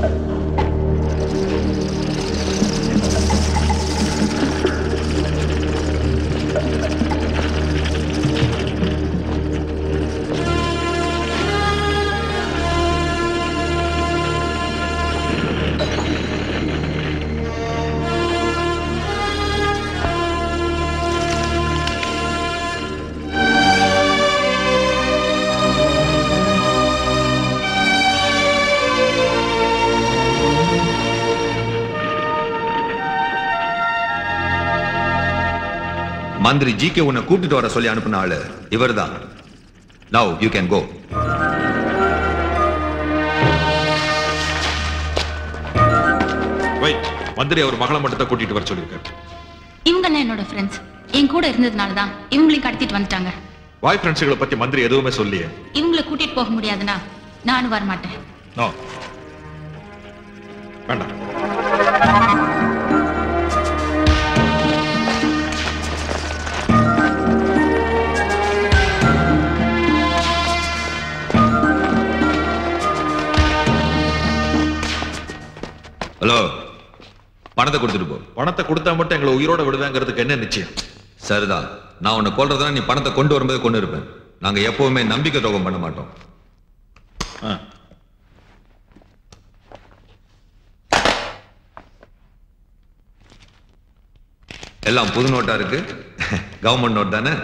மந்திரி ஜிகே உன்னை கூட்டிட்டு வர சொல்லி அனுப்பின ஆளு இவர்தான். Now you can go. Wait, மந்திரி அவர் மகளை மட்டும் தான் கூட்டிட்டு வர சொல்லியிருக்காரு. இவங்கெல்லாம் என்னோட ஃப்ரெண்ட்ஸ். என் கூட இருந்ததுனால தான் இவங்களையும் கடத்திட்டு வந்துட்டாங்க. பாய் ஃப்ரெண்ட்ஸ்களை பத்தி மந்திரி எதுவுமே சொல்லியே. இவங்களை கூட்டிட்டு போக முடியாதுன்னா நானும் வர மாட்டேன். நோ, வேண்டாம். ஹலோ, பணத்தை கொடுத்துட்டு போ. பணத்தை கொடுத்தா மட்டும் எங்களை உயிரோட விடுவேங்கிறதுக்கு என்ன நிச்சயம்? சரிதான். நான் உன்னை கொல்றதா நீ பணத்தை கொண்டு வரும்போது கொண்டு இருப்பேன். நாங்க எப்பவுமே நம்பிக்கை துரோகம் பண்ண மாட்டோம். எல்லாம் புது நோட்டா இருக்கு. கவர்மெண்ட் நோட் தானே?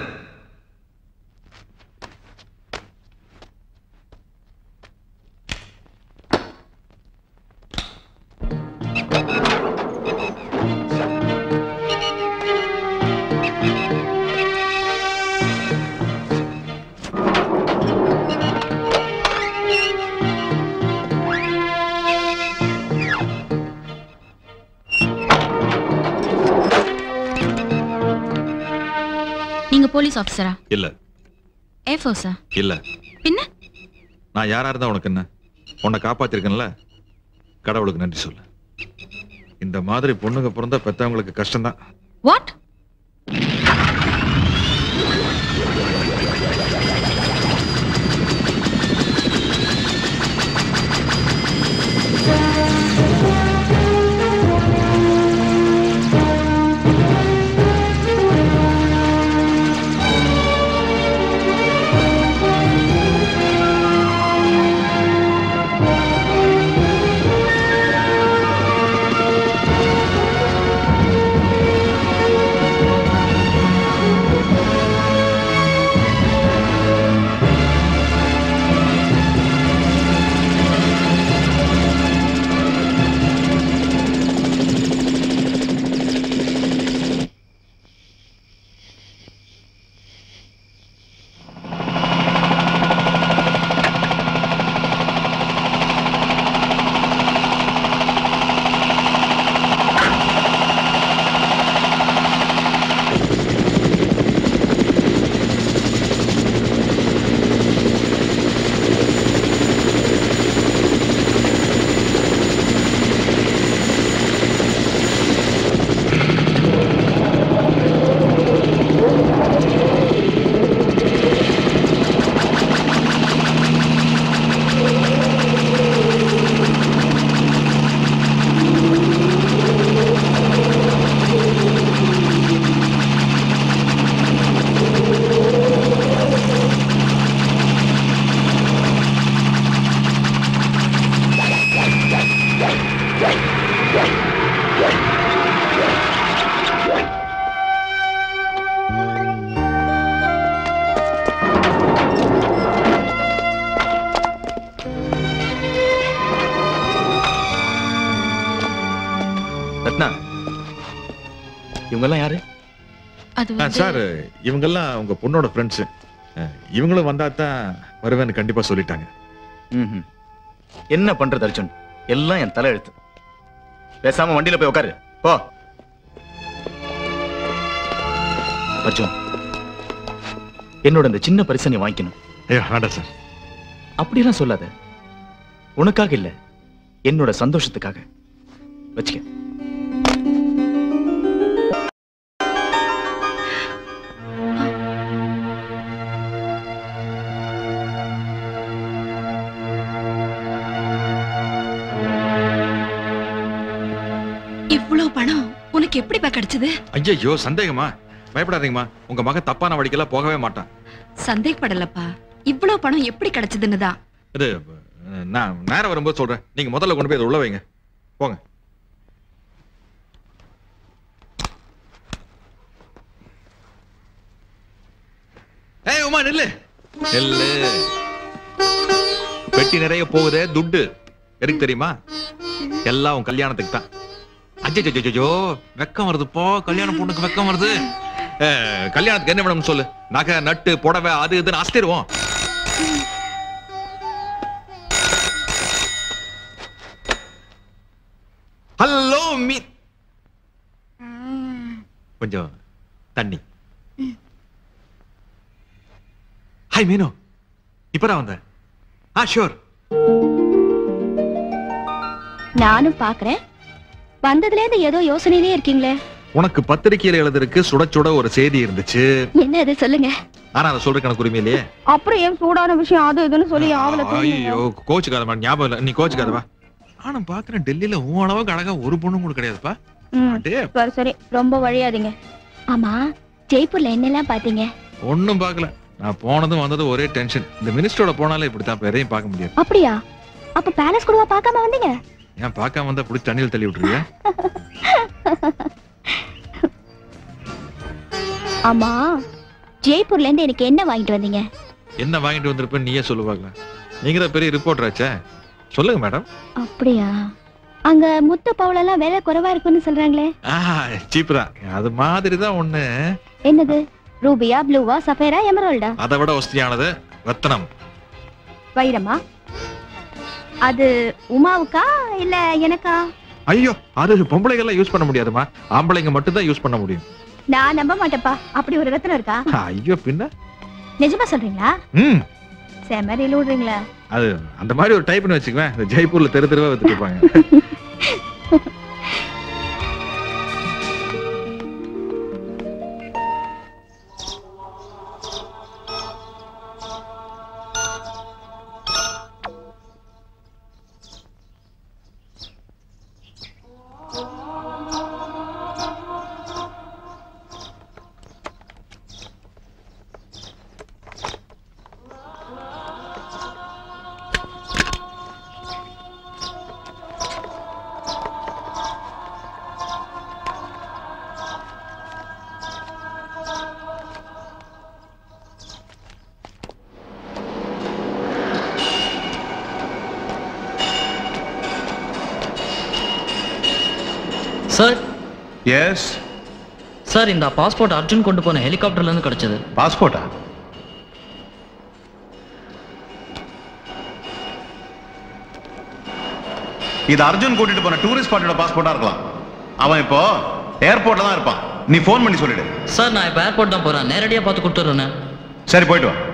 நீங்க போலீஸ் ஆபீசரா? இல்ல. ஏர்ஃபோர்ஸா? இல்ல. பின்ன நான் யாரா இருந்தா உனக்கு என்ன? உன்னை காப்பாத்திருக்கேன்ல, கடவுளுக்கு நன்றி சொல்லு. இந்த மாதிரி பொண்ணுங்க பிறந்தா பெத்தவங்களுக்கு கஷ்டம்தான். வாட்? ரத்னா இவங்கெல்லாம் யாரு? அது சார் இவங்கெல்லாம் உங்க பொண்ணோட ஃப்ரெண்ட்ஸ். இவங்களும் வந்தா தான் வருவேன்னு கண்டிப்பா சொல்லிட்டாங்க. என்ன பண்றது அர்ஜுன், எல்லாம் என் தலையெழுத்து. பேசாம வண்டியில போய் உட்காரு போ. அர்ஜுன், என்னோட இந்த சின்ன பரிசை நீ வாங்கிக்கணும். வேண்டாம் சார். அப்படியெல்லாம் சொல்லாத. உனக்காக இல்ல, என்னோட சந்தோஷத்துக்காக வச்சுக்க. இவ்வளவு பணம் உனக்கு எப்படி கிடைச்சது? ஐயோ சந்தேகமா? பயப்படாதீங்கம்மா, உங்க மகன் தப்பான வழிக்கெல்லாம் போகவே மாட்டான். சந்தேகப்படலப்பா, இவ்வளவு பணம் எப்படி கிடைச்சதுன்னு தான். இது நான் நேரம் வரும்போது சொல்றேன். நீங்க முதல்ல கொண்டு போய் அதை உள்ள வைங்க. போங்க. ஏய் உமா நில்லு நில்லு. பெட்டி நிறைய போகுதே துட்டு. எதுக்கு தெரியுமா? எல்லாம் உன் கல்யாணத்துக்கு தான். அஜ்ஜோ வெக்கம் வருது போ. கல்யாண பொண்ணுக்கு வெக்கம் வருது. கல்யாணத்துக்கு என்ன வேணும்னு சொல்லு. நகை நட்டு புடவை அது இதுன்னு அஸ்திருவோம். ஹலோ மீ, கொஞ்சம் தண்ணி. ஹாய் மீனு, இப்பதான் வந்தேன். ஷூர். நானும் பாக்குறேன். வந்ததுல இருந்து ஏதோ யோசனையிலே இருக்கீங்களே. உனக்கு பத்திரிகையில எழுதுறதுக்கு சுட சுட ஒரு செய்தி இருந்துச்சு. என்ன அது சொல்லுங்க. ஆனா அதை சொல்றதுக்கு எனக்கு உரிமை இல்லையே. அப்புறம் ஏன் சூடான விஷயம் அது இதுன்னு சொல்லி ஆவல. ஐயோ கோச்சுக்காதமா, ஞாபகம் இல்ல. நீ கோச்சுக்காதவா. நானும் பாக்குறேன் டெல்லியில உன் அளவுக்கு அழகா ஒரு பொண்ணும் கூட கிடையாதுப்பா. சரி சரி, ரொம்ப வழியாதீங்க. ஆமா, ஜெய்ப்பூர்ல என்னெல்லாம் பாத்தீங்க? ஒன்னும் பாக்கல. நான் போனதும் வந்ததும் ஒரே டென்ஷன். இந்த மினிஸ்டரோட போனாலே இப்படித்தான், எதையும் பார்க்க முடியாது. அப்படியா? அப்ப பேலஸ் கூடவா பார்க்காம வந்தீங்க? ஏன் பார்க்காம வந்தா புடிச்சு தண்ணியில் தள்ளி விட்டுருவியா? ஆமா, ஜெய்ப்பூர்ல இருந்து எனக்கு என்ன வாங்கிட்டு வந்தீங்க? என்ன வாங்கிட்டு வந்திருப்பேன்னு நீயே சொல்லு பார்க்கலாம். நீங்க தான் பெரிய ரிப்போர்ட்டர் ஆச்சே. சொல்லுங்க மேடம். அப்படியா? அங்க முத்து பவுலெல்லாம் விலை குறைவா இருக்குன்னு சொல்றாங்களே. சீப் தான். அது மாதிரி தான் ஒண்ணு. என்னது? ரூபியா, ப்ளூவா, சஃபேரா, எமரால்டா? அதை விட வசதியானது ரத்னம். வைரமா? அது உமாவுக்கா இல்ல எனக்கா? ஐயோ, அது பொம்பளைகள்லாம் யூஸ் பண்ண முடியாதுமா. ஆம்பளைங்க மட்டும் தான் யூஸ் பண்ண முடியும். நான் நம்ப மாட்டேப்பா. அப்படி ஒரு ரத்னம் இருக்கா? ஐயோ பின்ன. நிஜமா சொல்றீங்களா? செமரில விடுறீங்களா? அது அந்த மாதிரி ஒரு டைப்னு வச்சுக்குவேன். இந்த ஜெய்ப்பூர்ல தெரு தெருவா வித்துட்டு இருப்பாங்க. சார். எஸ் சார், இந்த பாஸ்போர்ட் அர்ஜுன் கொண்டு போன ஹெலிகாப்டர்ல இருந்து கிடைச்சது. பாஸ்போர்ட்டா? இது அர்ஜுன் கூட்டிட்டு போன டூரிஸ்ட் ஸ்பாட்டோட பாஸ்போர்ட்டா இருக்கலாம். அவன் இப்போ ஏர்போர்ட்ல தான் இருப்பான். நீ ஃபோன் பண்ணி சொல்லிடு. சார், நான் இப்போ ஏர்போர்ட் தான் போறேன். நேரடியா பார்த்து கொடுத்துறேன். சரி, போயிட்டு வா.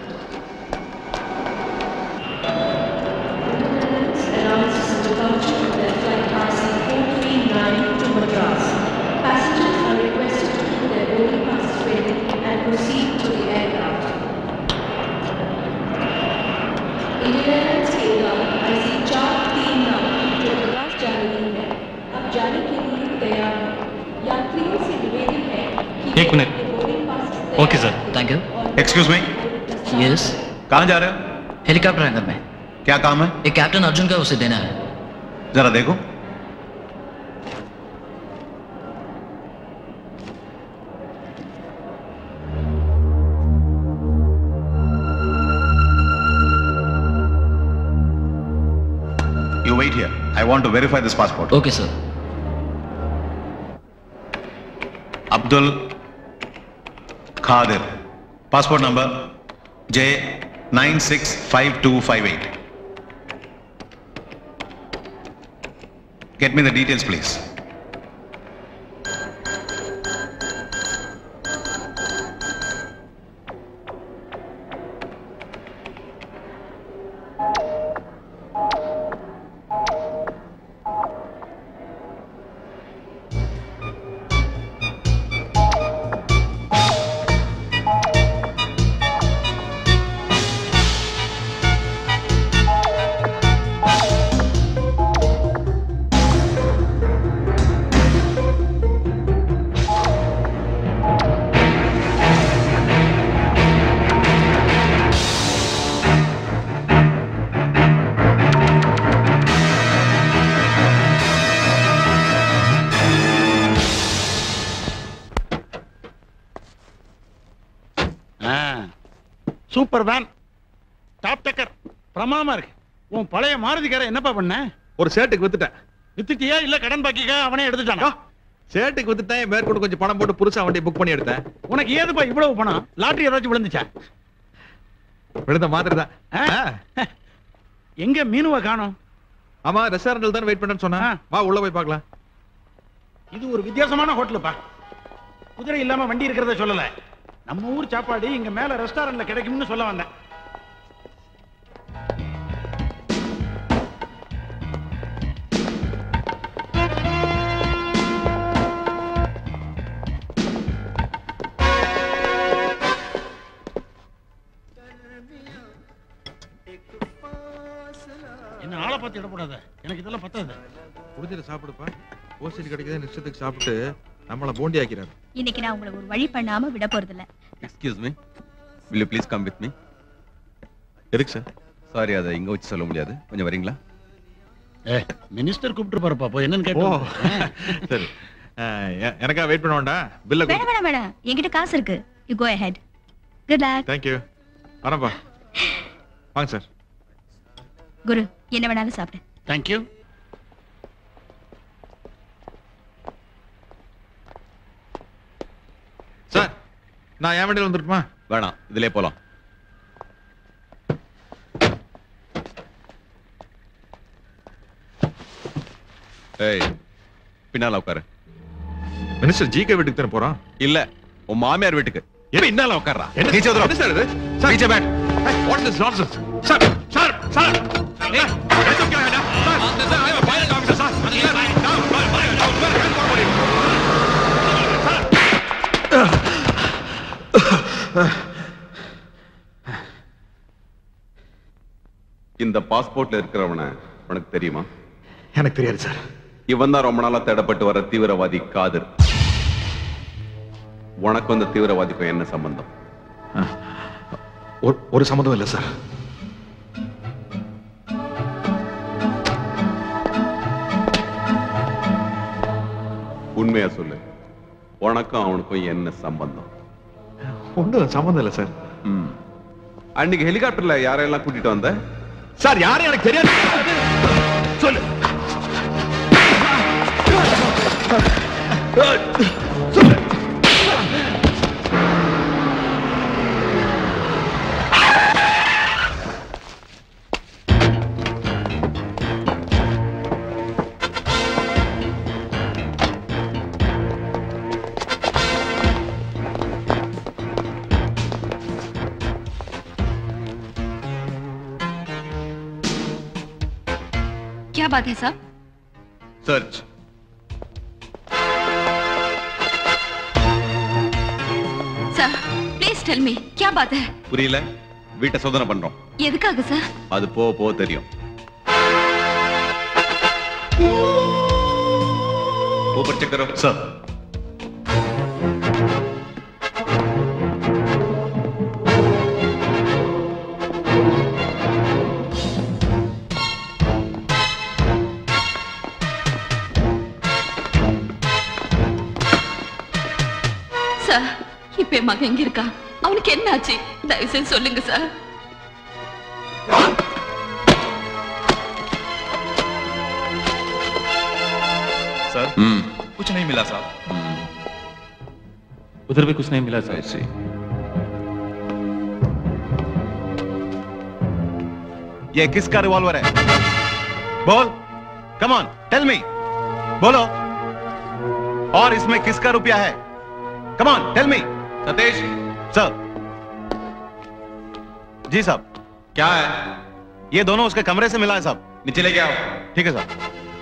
एक minute. Okay sir, thank you. Excuse me. Yes. कहाँ जा रहे हो? हेलीकॉप्टर हैंगर में. क्या काम है? एक कैप्टन अर्जुन का, उसे देना है. जरा देखो. You wait here. I want to verify this passport. Okay, sir. Abdul Qadir. Passport number J965258. Get me the details, please. Super van, top டக்கர், பிரமாமா இருக்கு. உன் பழைய மாருதிக்கார என்னப்பா பண்ண? ஒரு சேட்டுக்கு வித்துட்டேன். வித்துட்டியா இல்ல கடன் பாக்கிக்கா அவனே எடுத்துட்டானா? சேட்டுக்கு வித்துட்டேன். மேற்கொண்டு கொஞ்சம் பணம் போட்டு புதுசா வண்டி புக் பண்ணி எடுத்தேன். உனக்கு ஏதுப்பா இவ்வளவு பணம்? லாட்டரி ஏதாச்சும் விழுந்துச்சா? விழுந்த மாதிரி தான். எங்க மீனுவை காணோம்? ஆமா, ரெஸ்டாரண்ட்ல தான் வெயிட் பண்ணேன்னு சொன்னா. வா உள்ள போய் பார்க்கலாம். இது ஒரு வித்தியாசமான ஹோட்டலுப்பா. குதிரை இல்லாம வண்டி இருக்கிறத சொல்லல. நம்ம ஊர் சாப்பாடு இங்க மேல ரெஸ்டாரண்ட்ல கிடைக்கும்னு சொல்ல வந்தேன். என்ன ஆளை பார்த்து இடப்படாத, எனக்கு இதெல்லாம் பத்தாது. குடிச்சிட்டு சாப்பிடுப்பா. ஓசிட்டு கிடைக்குது நிச்சயத்துக்கு சாப்பிட்டு நம்மள போண்டி ஆக்கிறாரு. இன்னைக்கு நான் உங்களை ஒரு வழி பண்ணாம விட போறது இல்ல. Excuse me, will you please come with me? எதுக்கு சார்? சாரி, அதை இங்க வச்சு சொல்ல முடியாது. கொஞ்சம் வரீங்களா? மினிஸ்டர் கூப்பிட்டு பாருப்பா, போய் என்னன்னு கேட்டோம். சரி, எனக்கா வெயிட் பண்ண வேண்டாம். பில்ல வேணாம் வேணாம் வேணாம், என்கிட்ட காசு இருக்கு. You go ahead. Good luck. Thank you. வரேன்ப்பா. வாங்க சார். குரு, என்ன வேணாலும் சாப்பிடு. Thank you. சார், நான் என் வண்டியில் வந்துட்டுமா? வேணாம், இதுலயே போலாம். ஏய், பின்னால உட்காரு. மினிஸ்டர் ஜிகே வீட்டுக்கு தானே போறோம்? இல்ல, உன் மாமியார் வீட்டுக்கு. பின்னால உட்கார்றா. என்ன சார் இது? पीछे बैठ। What is nonsense? Sir, sir, sir. ये तो क्या है ना? Sir, I am a pilot officer, sir. இந்த பாஸ்போர்ட்ல இருக்கிறவன உனக்கு தெரியுமா? எனக்கு தெரியாது சார். இவன் தான் ரொம்ப நாளா தேடப்பட்டு வர தீவிரவாதி காதர். உனக்கு அந்த தீவிரவாதிக்கும் என்ன சம்பந்தம்? ஒரு சம்மந்தம் இல்லை சார். உண்மையா சொல்லு, உனக்கும் அவனுக்கும் என்ன சம்பந்தம்? ஒன்றும் சம்பந்தம் இல்லை சார். அன்னைக்கு ஹெலிகாப்டர்ல யாரெல்லாம் கூட்டிட்டு வந்த? சார், யாரும் எனக்கு தெரியாது. சொல்லு. சொல்லு. क्या बात है साहब? Search. Sir, please tell me, क्या बात है? புரியல? வீட்டை சோதனை பண்றோம். எதுக்காக சார்? அது போ தெரியும். ऊपर चेक करो। सर। சார், இப்ப மகன் எங்க இருக்கா? அவனுக்கு என்ன ஆச்சு? தயவு செய்து சொல்லுங்க சார். सर, कुछ नहीं मिला साहब। उधर भी कुछ नहीं मिला सर। ये किसका रिवॉल्वर है? बोल, कम ऑन, टेल मी, बोलो। और इसमें किसका रुपया है? Come on, tell me. Satish sir. जी साहब। क्या है? ये दोनों उसके कमरे से मिला है साहब। नीचे लेके आओ। ठीक है साहब।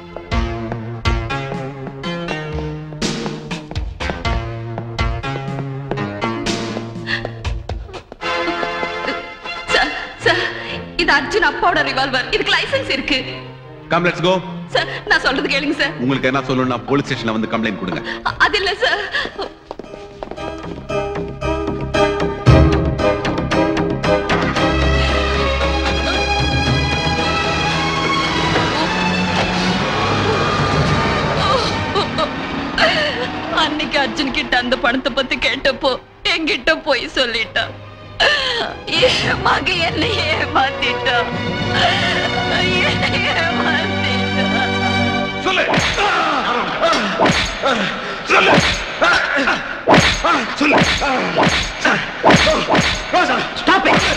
சார், இது அர்ஜுன் அப்பாவோட ரிவால்வர். இதுக்கு லைசென்ஸ் இருக்கு. Come let's go. சார், நான் சொல்றது கேளுங்க சார். உங்களுக்கு என்ன சொல்லணும்னா போலீஸ் ஸ்டேஷன்ல வந்து கம்ப்ளைண்ட் கொடுங்க. அது இல்ல சார். அன்னைக்கு அர்ஜுன் கிட்ட அந்த பணத்தை பத்தி கேட்டப்போ என்கிட்ட போய் சொல்லிட்டான். மக என்னை ஏமாத்திட்டான். சொல்லு சொல்லு சொல்லு. Stop it.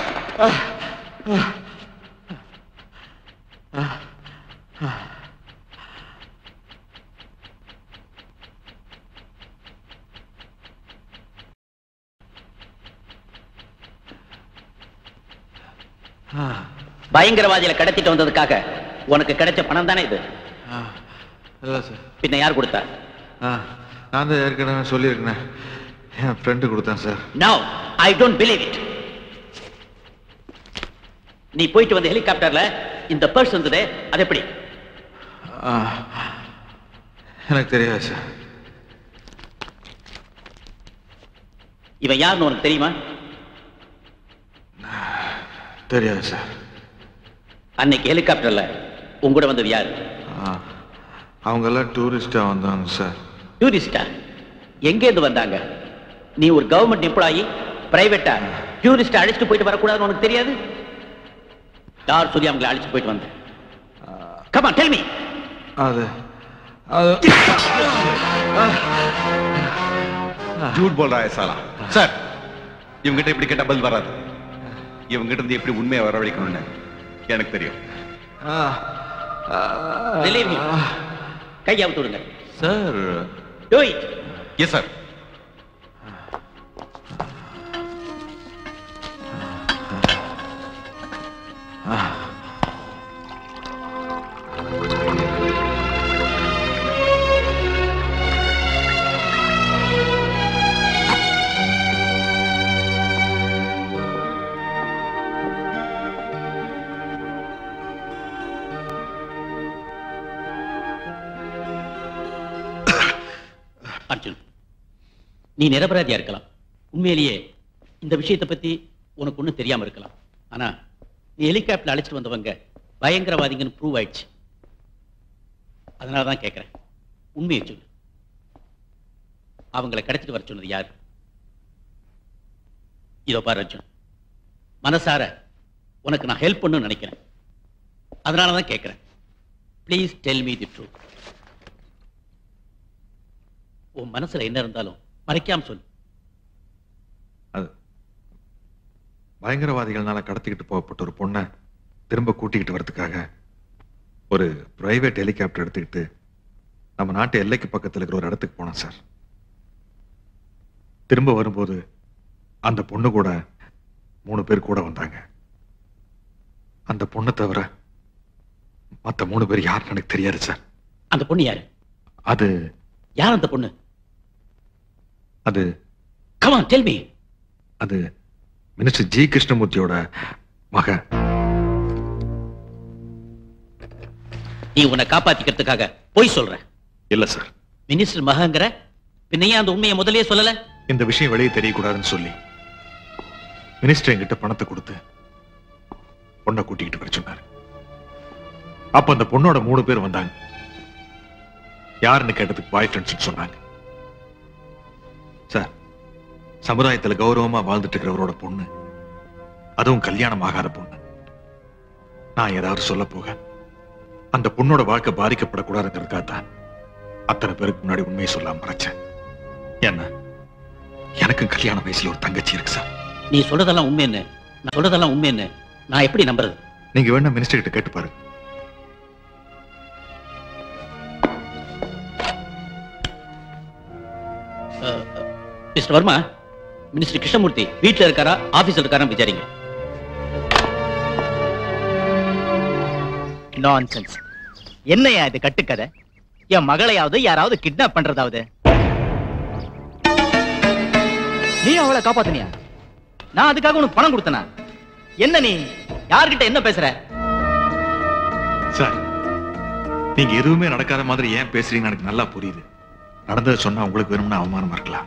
பயங்கரவாதிகளை கடத்திட்டு வந்ததுக்காக உனக்கு கிடைச்ச பணம் தானே இது? இல்ல சார். பின்ன யார் கொடுத்தா? நான் தான் ஏற்கனவே சொல்லியிருக்கேன், என் ஃப்ரெண்டு கொடுத்தேன் sir. No, I don't believe it. நீ போயிட்டு வந்த ஹெலிகாப்டர்ல இந்த பர்ஸ் வந்ததே, அது எப்படி? எனக்கு தெரியாது சார். இவன் யாருன்னு உனக்கு தெரியுமா? தெரியாது சார். அன்னைக்கு ஹெலிகாப்டர்ல உங்களோட வந்தது யாரு? அவங்க எல்லாம் டூரிஸ்டா வந்தாங்க சார். டூரிஸ்டா? எங்க இருந்து வந்தாங்க? நீ ஒரு கவர்மெண்ட் எம்ப்ளாயி, பிரைவேட்டா டூரிஸ்ட் அழைச்சிட்டு போயிட்டு வரக்கூடாதுன்னு உனக்கு தெரியாது? யார் சொல்லி அவங்களை அழைச்சிட்டு போயிட்டு வந்த? Come on, tell me. அது झूठ बोल रहा है साला. சார், இவங்கிட்ட இப்படி கேட்டா பதில் வராது. இவங்கிட்ட இருந்து எப்படி உண்மையை வரவழைக்கணும்னு எனக்கு தெரியும். கையை அவுத்து விடுங்க sir. Do it. Yes sir. Arjun, நீ நிரபராதியா இருக்கலாம். உண்மையிலேயே இந்த விஷயத்தை பத்தி உனக்கு ஒண்ணும் தெரியாம இருக்கலாம். ஆனா நீ ஹெலிகாப்டர் அழைச்சிட்டு வந்தவங்க பயங்கரவாதிங்கன்னு ப்ரூவ் ஆயிடுச்சு. அதனாலதான் கேட்கிறேன், உண்மையை சொல்லு. அவங்களை கடத்திட்டு வர சொன்னது யாரு? இதோ பாரு அர்ஜுன், மனசார உனக்கு நான் ஹெல்ப் பண்ணணும்னு நினைக்கிறேன். அதனாலதான் கேட்கிறேன். Please tell me the truth. உன் மனசுல என்ன இருந்தாலும் மறைக்காம சொல்லு. அது பயங்கரவாதிகள்னால கடத்திக்கிட்டு போகப்பட்ட ஒரு பொண்ணை திரும்ப கூட்டிக்கிட்டு வரதுக்காக ஒரு பிரைவேட் ஹெலிகாப்டர் எடுத்துக்கிட்டு நம்ம நாட்டு எல்லைக்கு பக்கத்தில் இருக்கிற ஒரு இடத்துக்கு போனோம் சார். திரும்ப வரும்போது அந்த பொண்ணு கூட 3 பேர் கூட வந்தாங்க. அந்த பொண்ணை தவிர மற்ற 3 பேர் யாருன்னு எனக்கு தெரியாது சார். அந்த பொண்ணு யாரு? அது யார் அந்த பொண்ணு? அது come on tell me. அது மினிஸ்டர் ஜி கிருஷ்ணமூர்த்தியோட மக. நீ உன்னை காப்பாத்திக்கிறதுக்காக போய் சொல்ற? இல்ல சார். மினிஸ்டர் மகங்கிற பின்னையே அந்த உண்மையை முதலே சொல்லல? இந்த விஷயம் வெளியே தெரியக்கூடாதுன்னு சொல்லி மினிஸ்டர் என்கிட்ட பணத்தை கொடுத்து பொண்ணை கூட்டிக்கிட்டு வர சொன்னாரு. அப்ப அந்த பொண்ணோட 3 பேர் வந்தாங்க. யாருன்னு கேட்டதுக்கு பாய் ஃப்ரெண்ட்ஸ் சொன்னாங்க. சார், சமுதாயத்துல கௌரவமா வாழ்ந்துட்டு இருக்கிறவரோட பொண்ணு, அதுவும் கல்யாணம் ஆகாத பொண்ணு. நான் ஏதாவது சொல்ல போக அந்த பொண்ணோட வாழ்க்கை பாதிக்கப்படக்கூடாதுங்கிறதுக்காக தான் அத்தனை பேருக்கு முன்னாடி உண்மையை சொல்லாம மறைச்சேன். என்ன எனக்கும் கல்யாண வயசுல ஒரு தங்கச்சி இருக்கு சார். நீ சொல்றதெல்லாம் உண்மை என்ன? நான் சொல்றதெல்லாம் உண்மை என்ன? நான் எப்படி நம்புறது? நீங்க வேணா மினிஸ்டர் கிட்ட கேட்டு பாருங்க. மிஸ்டர் வர்மா, மினிஸ்டர் கிருஷ்ணமூர்த்தி வீட்டுல இருக்காரா ஆபீஸ்ல இருக்காரா விசாரிங்க. நான்சென்ஸ். என்னையா இது கட்டுக்கதை? என் மகளையாவது யாராவது கிட்னாப் பண்றதாவது? நீ அவளை காப்பாத்தினியா? நான் அதுக்காக உனக்கு பணம் கொடுத்தனா? என்ன நீ யார்கிட்ட என்ன பேசுற? சார், நீங்க எதுவுமே நடக்காத மாதிரி ஏன் பேசுறீங்கன்னு எனக்கு நல்லா புரியுது. நடந்ததை சொன்னா உங்களுக்கு வேணும்னா அவமானமா இருக்கலாம்.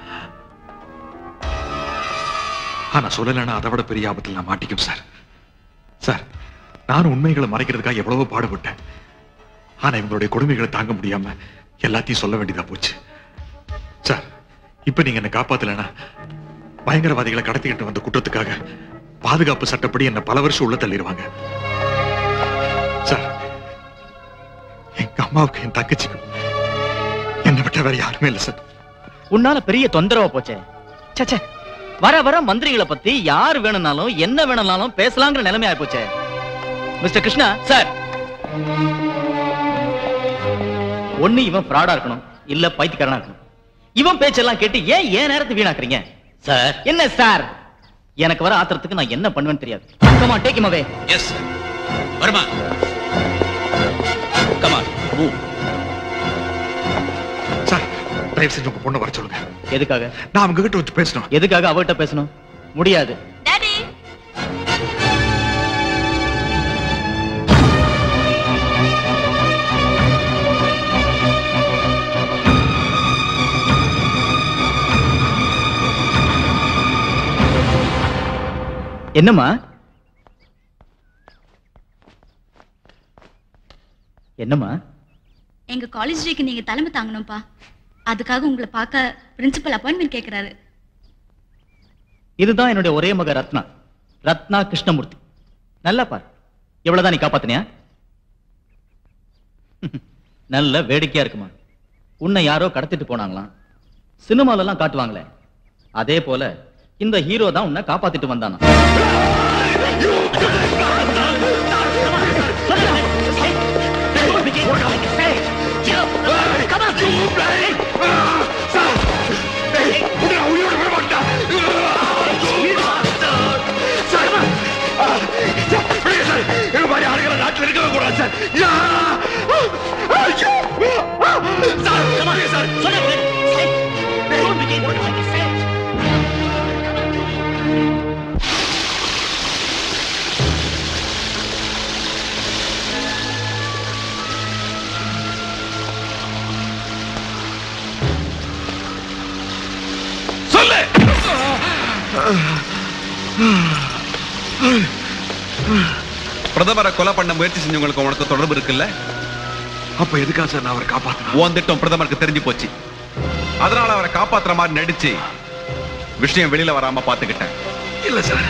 ஆனா சொல்லலைன்னா அதை விட பெரிய ஆபத்தில் நான் மாட்டிக்கும் சார். சார், நானும் உண்மைகளை மறைக்கிறதுக்காக எவ்வளவோ பாடுபட்டேன். ஆனா இவங்களுடைய கொடுமைகளை தாங்க முடியாம எல்லாத்தையும் சொல்ல வேண்டியதா போச்சு. சார், இப்ப நீங்க என்ன காப்பாத்தலைன்னா பயங்கரவாதிகளை கடத்திக்கிட்டு வந்த குற்றத்துக்காக பாதுகாப்பு சட்டப்படி என்ன பல வருஷம் உள்ள தள்ளிடுவாங்க. சார், எங்க அம்மாவுக்கு என் தங்கச்சிக்கு என்னை விட்ட வேற யாருமே இல்லை சார். உன்னால பெரிய தொந்தரவா போச்சே. சச்சே, வர வர மந்திரிகளை பத்தி யார் வேணும்னாலும் என்ன வேணும்னாலும் பேசலாங்கிற நிலைமை ஆயிப்போச்சே. மிஸ்டர் கிருஷ்ணா சார், ஒண்ணு இவன் ஃப்ராடா இருக்கணும், இல்ல பைத்தியக்காரனா இருக்கணும். இவன் பேச்செல்லாம் கேட்டு ஏன் நேரத்தை வீணாக்குறீங்க? சார் என்ன சார்? எனக்கு வர ஆத்திரத்துக்கு நான் என்ன பண்ணுவேன்னு தெரியாது. Come on, take him away. Yes. Varma. Come on, move. Sir, தயவு செஞ்சு உங்க பொண்ணை வர சொல்லுங்க. எதுக்காக? நான் அவங்க கிட்ட வச்சு பேசணும். எதுக்காக அவகிட்ட பேசணும்? முடியாது. டாடி, என்னம்மா? என்னம்மா? எங்க காலேஜ் டேக்கு நீங்க தலைமை தாங்கணும்பா. அதுக்காக உங்களை பார்க்க பிரின்சிபல் அப்பாயின்மெண்ட் கேக்குறாரு. இதுதான் என்னுடைய ஒரே மக ரத்னா கிருஷ்ணமூர்த்தி. நல்லா பார், எவ்வளவுதான் நீ காப்பாத்தினியா? நல்ல வேடிக்கையா இருக்குமா? உன்னை யாரோ கடத்திட்டு போனாங்களாம். சினிமால எல்லாம் காட்டுவாங்களே, அதே போல இந்த ஹீரோ தான் உன்னை காப்பாத்திட்டு வந்தானா. நாட்டில் இருக்கவே கூடாது சார். சொல்லு. பிரதமரை கொலை பண்ண முயற்சி செஞ்சவங்களுக்கு உனக்கு தொடர்பு இருக்குல்ல? அப்ப எதுக்கா சார் நான் அவரை காப்பாத்தினேன்? உன் திட்டம் பிரதமருக்கு தெரிஞ்சு போச்சு. அதனால அவரை காப்பாத்துற மாதிரி நடிச்சு விஷயம் வெளியில வராம பாத்துக்கிட்டேன். இல்ல சார்.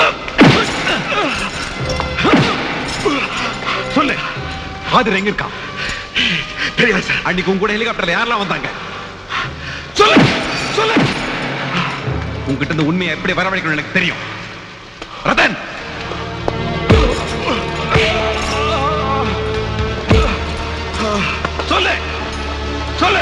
சொல்லு, ஆதிர் எங்க இருக்கான்? தெரியாது சார். அன்னைக்கு உங்க கூட ஹெலிகாப்டர்ல யாரெல்லாம் வந்தாங்க? சொல்லு சொல்லு. உங்ககிட்ட இருந்து உண்மையை எப்படி வரவழைக்கணும் எனக்கு தெரியும். ரத்தன், சொல்லு சொல்லு.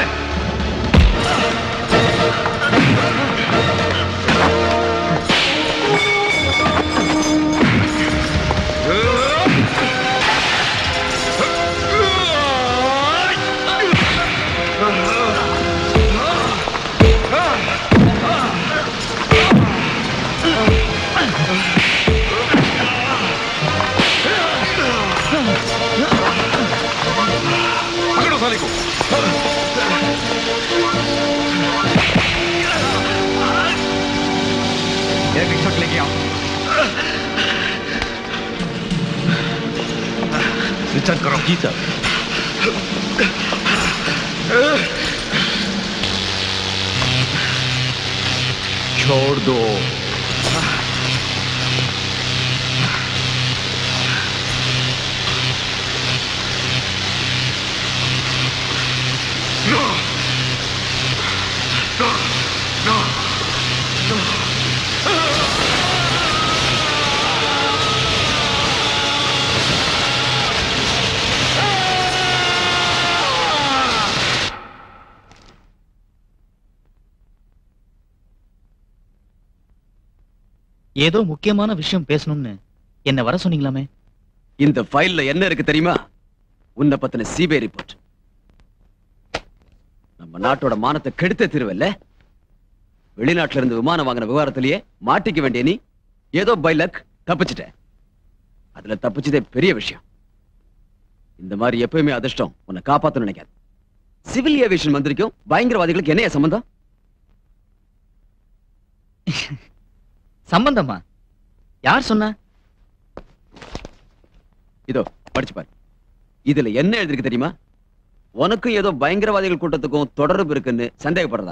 एक शॉट लेके आओ. रिचार्ज करो. जी सर. छोड़ दो. No. No. No. ஏதோ முக்கியமான விஷயம் பேசணும்னு என்ன வர சொன்னீங்களாமே? இந்த ஃபைல்ல என்ன இருக்கு தெரியுமா? உன்னை பத்தின சிபிஐ ரிப்போர்ட். நம்ம நாட்டோட மானத்தை கெடுத்த திருவல்ல. வெளிநாட்டுல இருந்து விமானம் வாங்கின விவகாரத்திலேயே மாட்டிக்க வேண்டிய நீ ஏதோ பை லக் தப்பிச்சிட்ட. அதுல தப்பிச்சதே பெரிய விஷயம். இந்த மாதிரி எப்பயுமே அதிர்ஷ்டம் உன்னை காப்பாத்த நினைக்காது. சிவில் ஏவியேஷன் மந்திரிக்கும் பயங்கரவாதிகளுக்கு என்னைய சம்பந்தம்? சம்பந்தமா? யார் சொன்ன? இதோ படிச்சு பாரு. இதுல என்ன எழுதிருக்கு தெரியுமா? உனக்கும் ஏதோ பயங்கரவாதிகள் கூட்டத்துக்கும் தொடர்பு இருக்குன்னு சந்தேகப்படுறதா?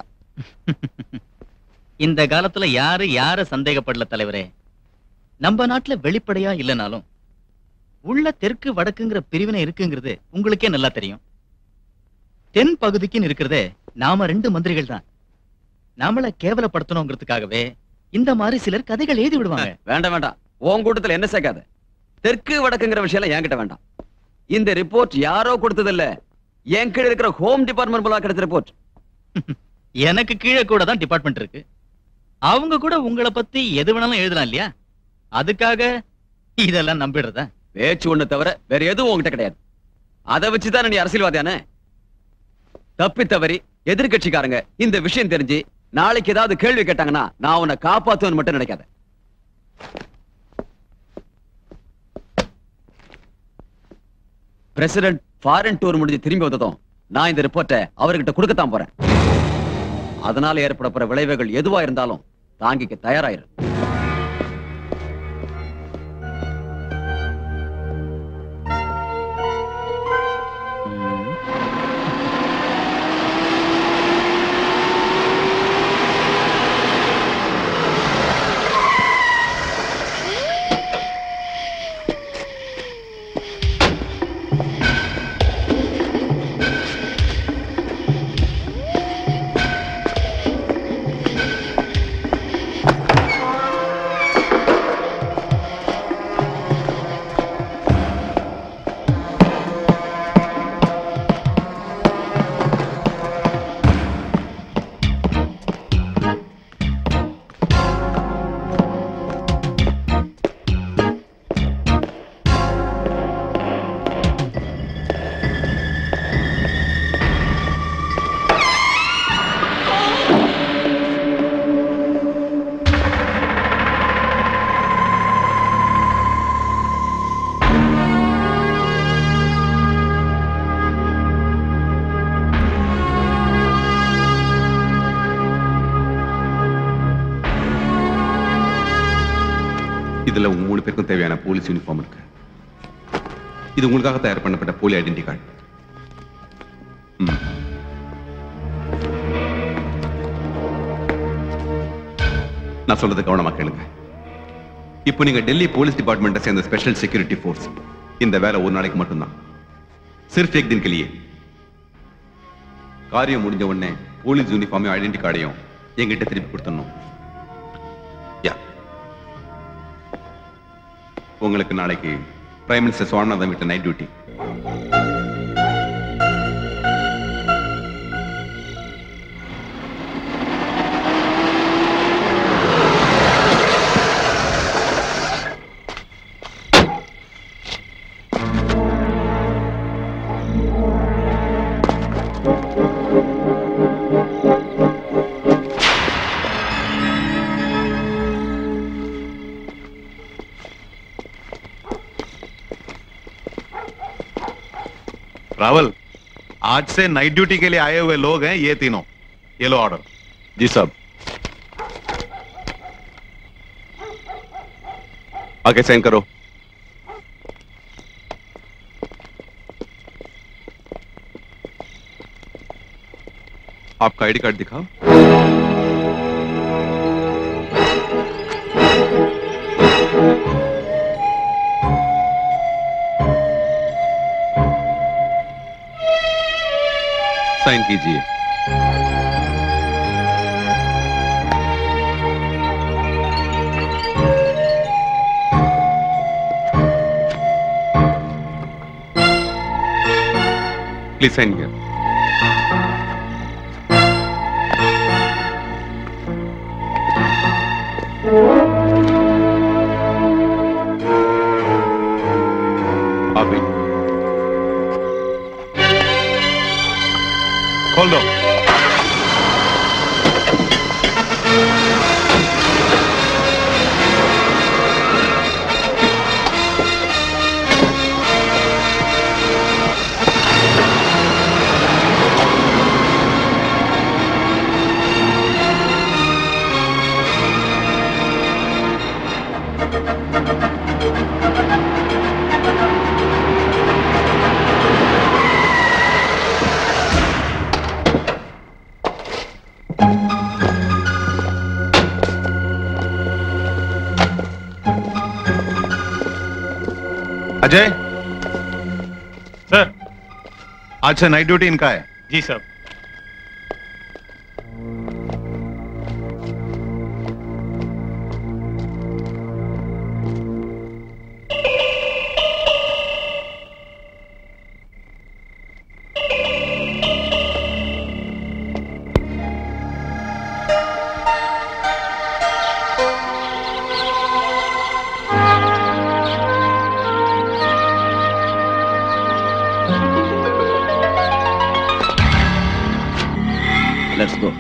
இந்த காலத்துல யார சந்தேகப்படல தலைவரே. நம்ம நாட்டுல வெளிப்படையா இல்லனாலும் உள்ள தெற்கு வடக்குங்கிற பிரிவினை இருக்குங்கிறது உங்களுக்கே நல்லா தெரியும். தென் பகுதிக்குன்னு இருக்கிறதே நாம 2 மந்திரிகள் தான். நாமள கேவலப்படுத்தணுங்கிறதுக்காகவே இந்த மாதிரி சிலர் கதைகள் எழுதி விடுவாங்க. வேண்டாம் வேண்டாம், உன் கூட்டத்துல என்ன சேர்க்காத. தெற்கு வடக்குங்கிற விஷயம் என்கிட்ட வேண்டாம். இந்த ரிப்போர்ட் யாரோ கொடுத்ததில்ல, என் கீழ இருக்கிற ஹோம் டிபார்ட்மெண்ட் மூலமா கிடைச்ச ரிப்போர்ட். எனக்கு கீழே கூட தான் டிபார்ட்மெண்ட் இருக்கு. அவங்க கூட உங்களை பத்தி எது வேணாலும் எழுதலாம் இல்லையா? அதுக்காக இதெல்லாம் நம்பிடுறதா? பேச்சு ஒண்ணு தவிர வேற எதுவும் உங்ககிட்ட கிடையாது. அதை வச்சுதான் நீ அரசியல்வாதியானே. தப்பி தவறி எதிர்கட்சிக்காரங்க இந்த விஷயம் தெரிஞ்சு நாளைக்கு ஏதாவது கேள்வி கேட்டாங்கன்னா நான் உன்னை காப்பாத்துவேன்னு மட்டும் நினைக்காத. பிரசிடென்ட் ஃபாரின் டூர் முடிஞ்சு திரும்பி வந்ததும் நான் இந்த ரிப்போர்ட்டை அவர்கிட்ட கொடுக்கத்தான் போறேன். அதனால ஏற்பட போற விளைவுகள் எதுவா இருந்தாலும் தாங்கிக்க தயாராயிரு. இதுல உங்க 3 பேருக்கும் தேவையான போலீஸ் யூனிஃபார்ம் இருக்கு. இது உங்களுக்காக தயார் பண்ணப்பட்ட போலி ஐடென்டி கார்டு. நான் சொல்றது கவனமா கேளுங்க. இப்போ நீங்க டெல்லி போலீஸ் டிபார்ட்மெண்ட்டை சேர்ந்த ஸ்பெஷல் செக்யூரிட்டி ஃபோர்ஸ். இந்த வேலை ஒரு நாளைக்கு மட்டும்தான். சிர்ஃப் एक दिन के लिए. காரியம் முடிஞ்ச உடனே போலீஸ் யூனிஃபார்மையும் ஐடென்டி கார்டையும் என்கிட்ட திருப்பி கொடுத்துடணும். உங்களுக்கு நாளைக்கு பிரைம் மினிஸ்டர் சுவாமிநாதன் வீட்டு நைட் டியூட்டி. रावल, आज से नाइट ड्यूटी के लिए आए हुए लोग हैं ये तीनों. ये लो ऑर्डर. जी साहब. आगे साइन करो. आपका आईडी कार्ड दिखाओ. साइन कीजिए. प्लीज साइन किया. अभी खोल दो। अजय सर, आज से नाइट ड्यूटी इनका है। जी सर। Let's go.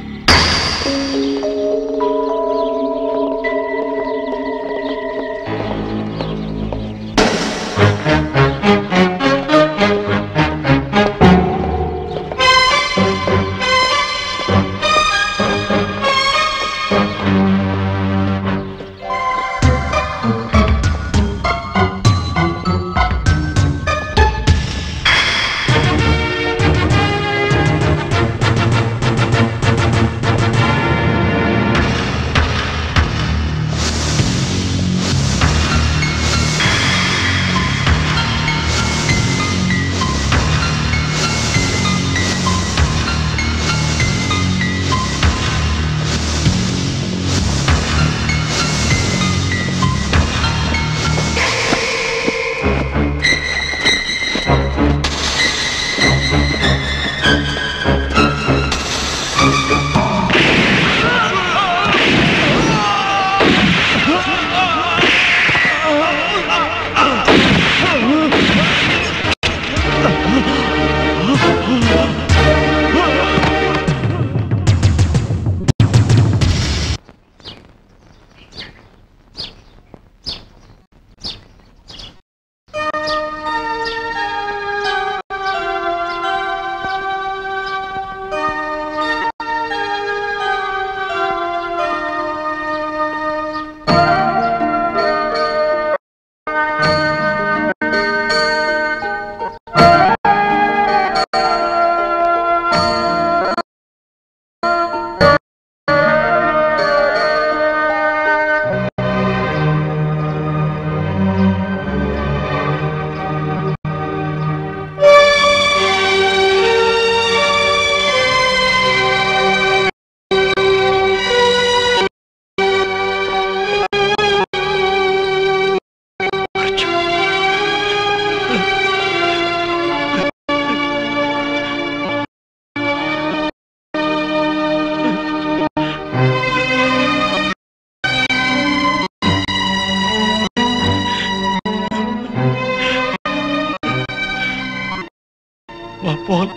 போல்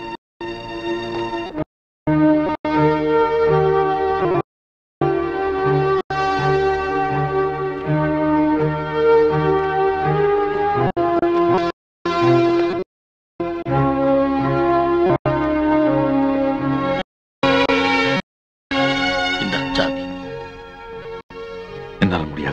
இந்த சாவி என்னால முடியாது.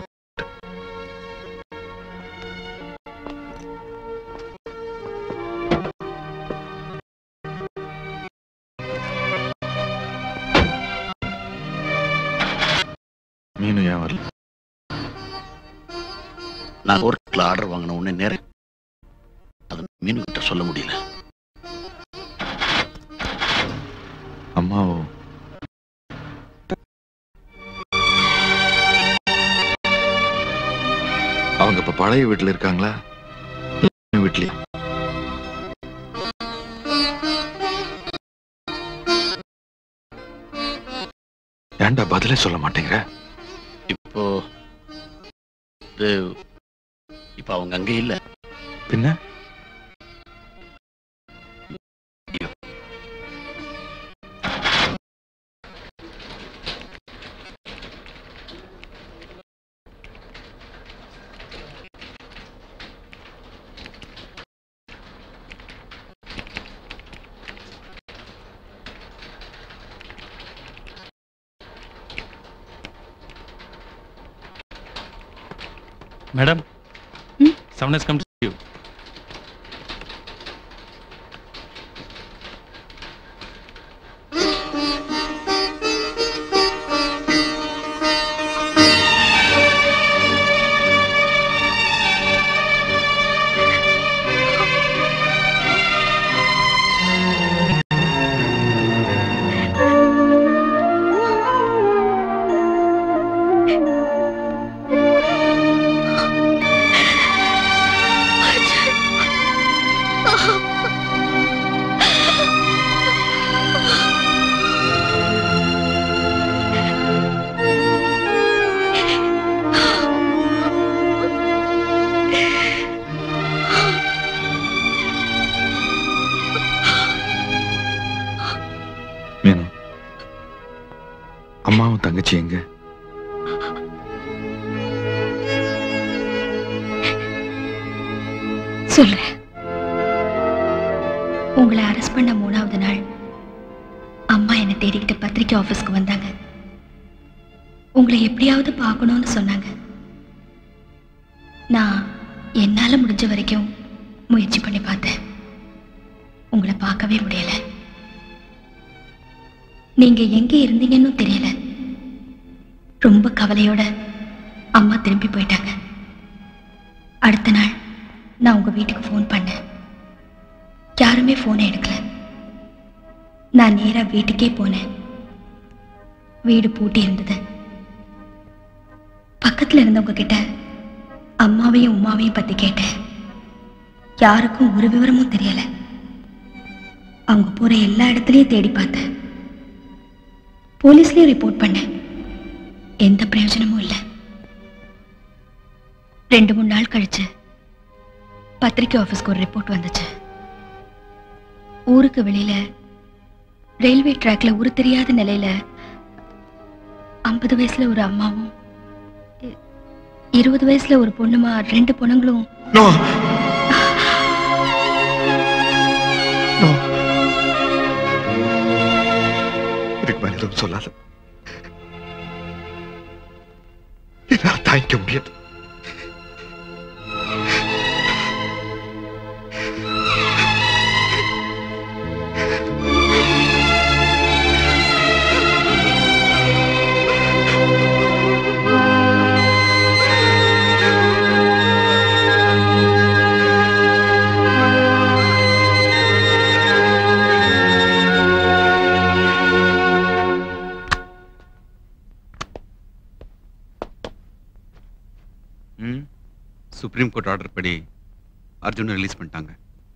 மீனு ஏன் வரல? நான் கோர்ட்ல ஆர்டர் வாங்கின உடனே நேரம் அது மீனு கிட்ட சொல்ல முடியல. அம்மாவோ அவங்க இப்ப பழைய வீட்டுல இருக்காங்களா வீட்லயே? ஏன்டா பதிலே சொல்ல மாட்டேங்கிற? இப்போ அவங்க அங்க இல்ல. பின்ன Madam, someone has come to see you. அம்மாவும் தங்கச்சி எங்க? சொல்றேன். உங்களை அரெஸ்ட் பண்ண 3வது நாள் அம்மா என்னை தேடிக்கிட்டு பத்திரிக்கை ஆபீஸ்க்கு வந்தாங்க. உங்களை எப்படியாவது பார்க்கணும்னு சொன்னாங்க. நான் என்னால முடிஞ்ச வரைக்கும் முயற்சி பண்ணி பார்த்தேன். உங்களை பார்க்கவே முடியல. நீங்க எங்க இருந்தீங்கன்னு தெரியல. ரொம்ப கவலையோட அம்மா திரும்பி போயிட்டாங்க. அடுத்த நாள் நான் உங்க வீட்டுக்கு ஃபோன் பண்ணேன். யாருமே ஃபோனை எடுக்கல. நான் நேரா வீட்டுக்கே போனேன். வீடு பூட்டி இருந்தது. பக்கத்துல இருந்தவங்க கிட்ட அம்மாவையும் உமாவையும் பத்தி கேட்டேன். யாருக்கும் ஒரு விவரமும் தெரியல. அவங்க போற எல்லா இடத்துலயும் தேடி பார்த்தேன். போலீஸ்லயும் ரிப்போர்ட் பண்ணேன். எந்த பிரயோஜனமும் இல்லை. 2-3 நாள் கழிச்சு பத்திரிக்கை ஆபீஸ்க்கு ஒரு ரிப்போர்ட் வந்துச்சு. ஊருக்கு வெளியில ரயில்வே ட்ராக்ல ஊரு தெரியாத நிலையில 50 வயசுல ஒரு அம்மாவும் 20 வயசுல ஒரு பொண்ணுமா 2 பொண்ணுங்களும் எதுவும் சொல்லாத. என்னால் தாங்கிக்க முடியாது. சுப்ரீம் கோர்ட் ஆர்டர் படி அர்ஜுனை ரிலீஸ் பண்ணிட்டாங்க.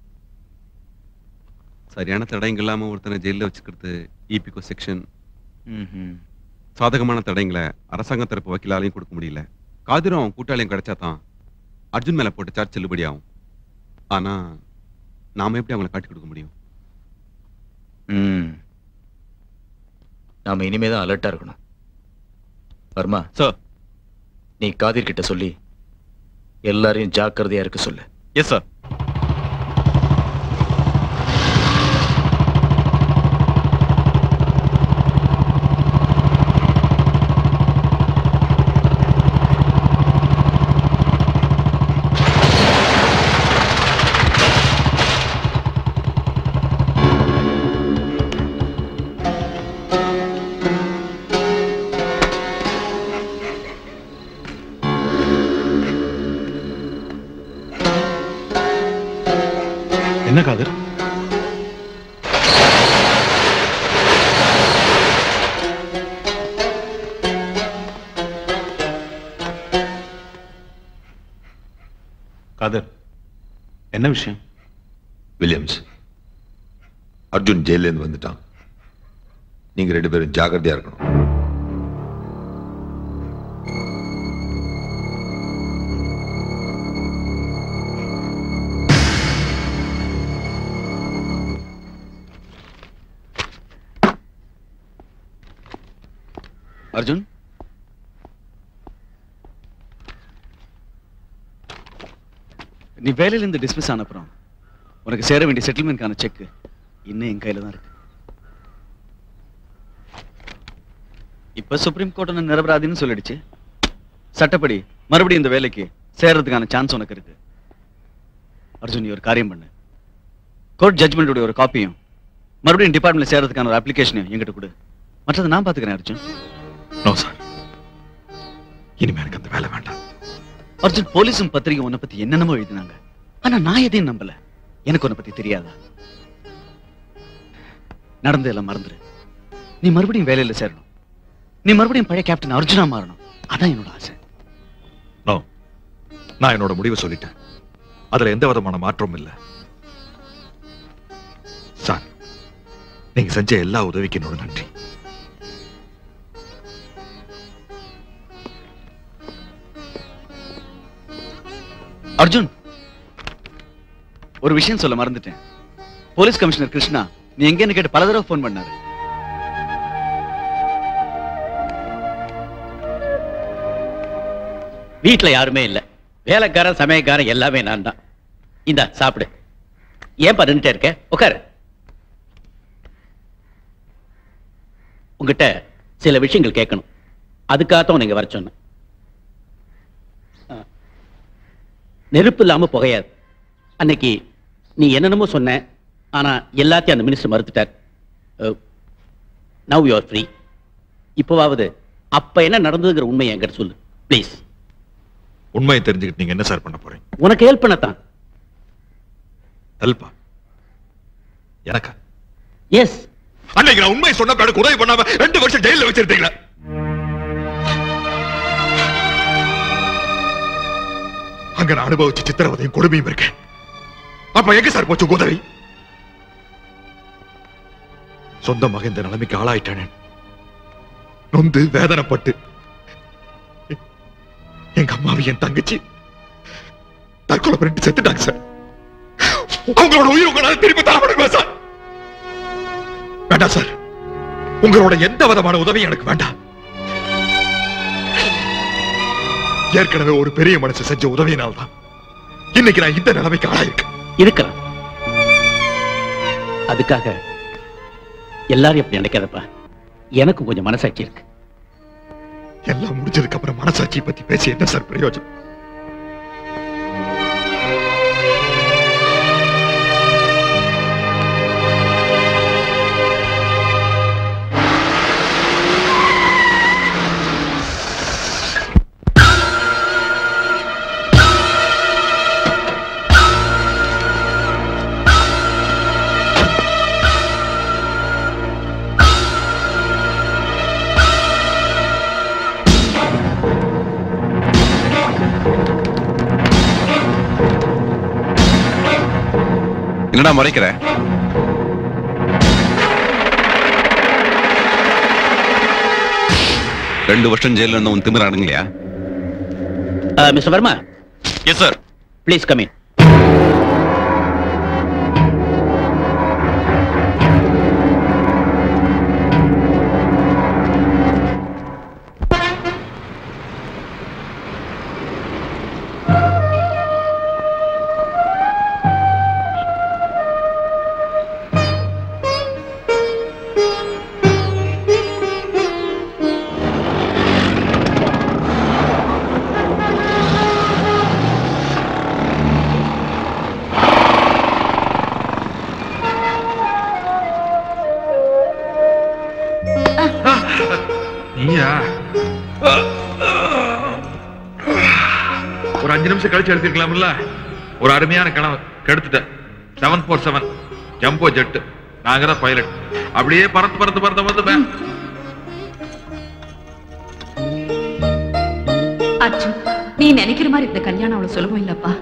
சரியான தடயங்கள் இல்லாம ஒருத்தனை ஜெயில வச்சுக்கிறது இபிகோ செக்ஷன். சாதகமான தடயங்களை அரசாங்க தரப்பு வக்கீலாலையும் கொடுக்க முடியல. காதிரும் அவன் கூட்டாளியும் கிடைச்சா தான் அர்ஜுன் மேல போட்டு சார்ஜ் செல்லுபடி ஆகும். ஆனா நாம எப்படி அவங்களை காட்டி கொடுக்க முடியும்? நாம இனிமேதான் அலர்ட்டா இருக்கணும். வர்மா சார், நீ காதிர் கிட்ட சொல்லி எல்லாரையும் ஜாக்கிரதையா இருக்க சொல்லு. Yes sir. என்ன காதர்? காதர், என்ன விஷயம்? வில்லியம்ஸ், அர்ஜுன் ஜெயில இருந்து வந்துட்டான். நீங்க 2 பேரும் ஜாக்கிரதையா இருக்கணும். அர்ஜுன், நீ வேலையில இருந்து டிஸ்மிஸ் ஆன அப்புறம் உனக்கு சேர வேண்டிய செட்டில்மெண்ட்கான செக் இன்னும் என் கையில தான் இருக்கு. இப்ப சுப்ரீம் கோர்ட் நிரபராதின்னு சொல்லிடுச்சு. சட்டப்படி மறுபடியும் இந்த வேலைக்கு சேர்றதுக்கான சான்ஸ் உனக்கு இருக்கு. அர்ஜுன், நீ ஒரு காரியம் பண்ணு. கோர்ட் ஜட்ஜ்மெண்டோட ஒரு காப்பியும் மறுபடியும் டிபார்ட்மெண்ட்ல சேர்றதுக்கான ஒரு அப்ளிகேஷனையும் என்கிட்ட கொடு. மற்றதை நான் பாத்துக்கிறேன் அர்ஜுன். நோ சார், இனிமே எனக்கு அந்த வேலை வேண்டாம். அர்ஜுன், போலீஸும் பத்திரிகை உன்னை பத்தி என்னென்னமோ எழுதினாங்க. ஆனா நான் எதையும் நம்பல. எனக்கு உன்னை பத்தி தெரியாதா? நடந்து எல்லாம் மறந்துரு. நீ மறுபடியும் வேலையில சேரணும். நீ மறுபடியும் பழைய கேப்டன் அர்ஜுனா மாறணும். அதான் என்னோட ஆசை. நோ, நான் என்னோட முடிவை சொல்லிட்டேன். அதுல எந்த விதமான மாற்றமும் இல்லை. சார், நீங்க செஞ்ச எல்லா உதவிக்கு என்னோட நன்றி. அர்ஜுன், ஒரு விஷயம் சொல்ல மறந்துட்டேன். போலீஸ் கமிஷனர் கிருஷ்ணா நீ எங்கன்னு கேட்டு பல தடவை போன் பண்ணாரு. வீட்டுல யாருமே இல்ல. வேலைக்காரன் சமயக்காரன் எல்லாமே நான் தான். இந்த சாப்பிடு. ஏன் நின்னுட்டே இருக்க? உட்காரு. உங்ககிட்ட சில விஷயங்கள் கேட்கணும். அதுக்காகத்தான் நீங்க வர சொன்ன. நெருப்பு இல்லாம புகையாது. அன்னைக்கு நீ என்னென்னமோ சொன்ன, ஆனா எல்லாத்தையும் அந்த மினிஸ்டர் மறுத்துட்டார். Now you are free. இப்போவாவது அப்ப என்ன நடந்ததுங்கிற உண்மையை என்கிட்ட சொல்லு ப்ளீஸ். உண்மையை தெரிஞ்சுக்கிட்டு நீங்க என்ன சார் பண்ண போறீங்க? உனக்கு ஹெல்ப் பண்ணத்தான். ஹெல்ப்பா? எனக்கா? எஸ். அன்னைக்கு நான் உண்மையை சொன்ன பிறகு உதவி பண்ணாம 2 வருஷம் ஜெயில வச்சிருந்தீங்களா? அங்க நான் அனுபவிச்ச சித்திரவதையும் கொடுமையும் இருக்கேன். அப்ப எங்க சார் போச்சு உதவி? சொந்த மகன் இந்த நிலைமைக்கு ஆளாயிட்டானே. நொந்து வேதனைப்பட்டு எங்க அம்மாவை என் தங்கச்சி தற்கொலை பண்ணிட்டு செத்துட்டாங்க சார். அவங்களோட உயிர் உங்களால திருப்பி தர முடியுமா சார்? வேண்டாம் சார், உங்களோட எந்த விதமான உதவியும் எனக்கு வேண்டாம். ஏற்கனவே ஒரு பெரிய மனுஷன் செஞ்ச உதவியினால்தான் இன்னைக்கு நான் இந்த நிலைமைக்கு ஆளாயிருக்கேன். இருக்கலாம். அதுக்காக எல்லாரும் எப்படி நினைக்காதப்பா. எனக்கு கொஞ்சம் மனசாட்சி இருக்கு. எல்லாம் முடிஞ்சதுக்கு அப்புறம் மனசாட்சியை பத்தி பேசி என்ன சார் பிரயோஜனம்? என்னடா மறைக்கிற? ரெண்டு வருஷம் ஜெயில இருந்த உன் திமிரானுங்களையா? Mister Varma. Yes sir. Please come in. ஒரு 5 நிமிஷம் கழிச்சு எடுத்துக்கலாம்ல? ஒரு அருமையான கனவு கெடுத்துட்டேன். 747 ஜம்போ ஜெட். நாங்க தான் பைலட். அப்படியே பறந்து பறந்து பறந்து வந்து அர்ஜுன், நீ நினைக்கிற மாதிரி இந்த கல்யாணம் அவ்வளவு சுலபம் இல்லப்பா.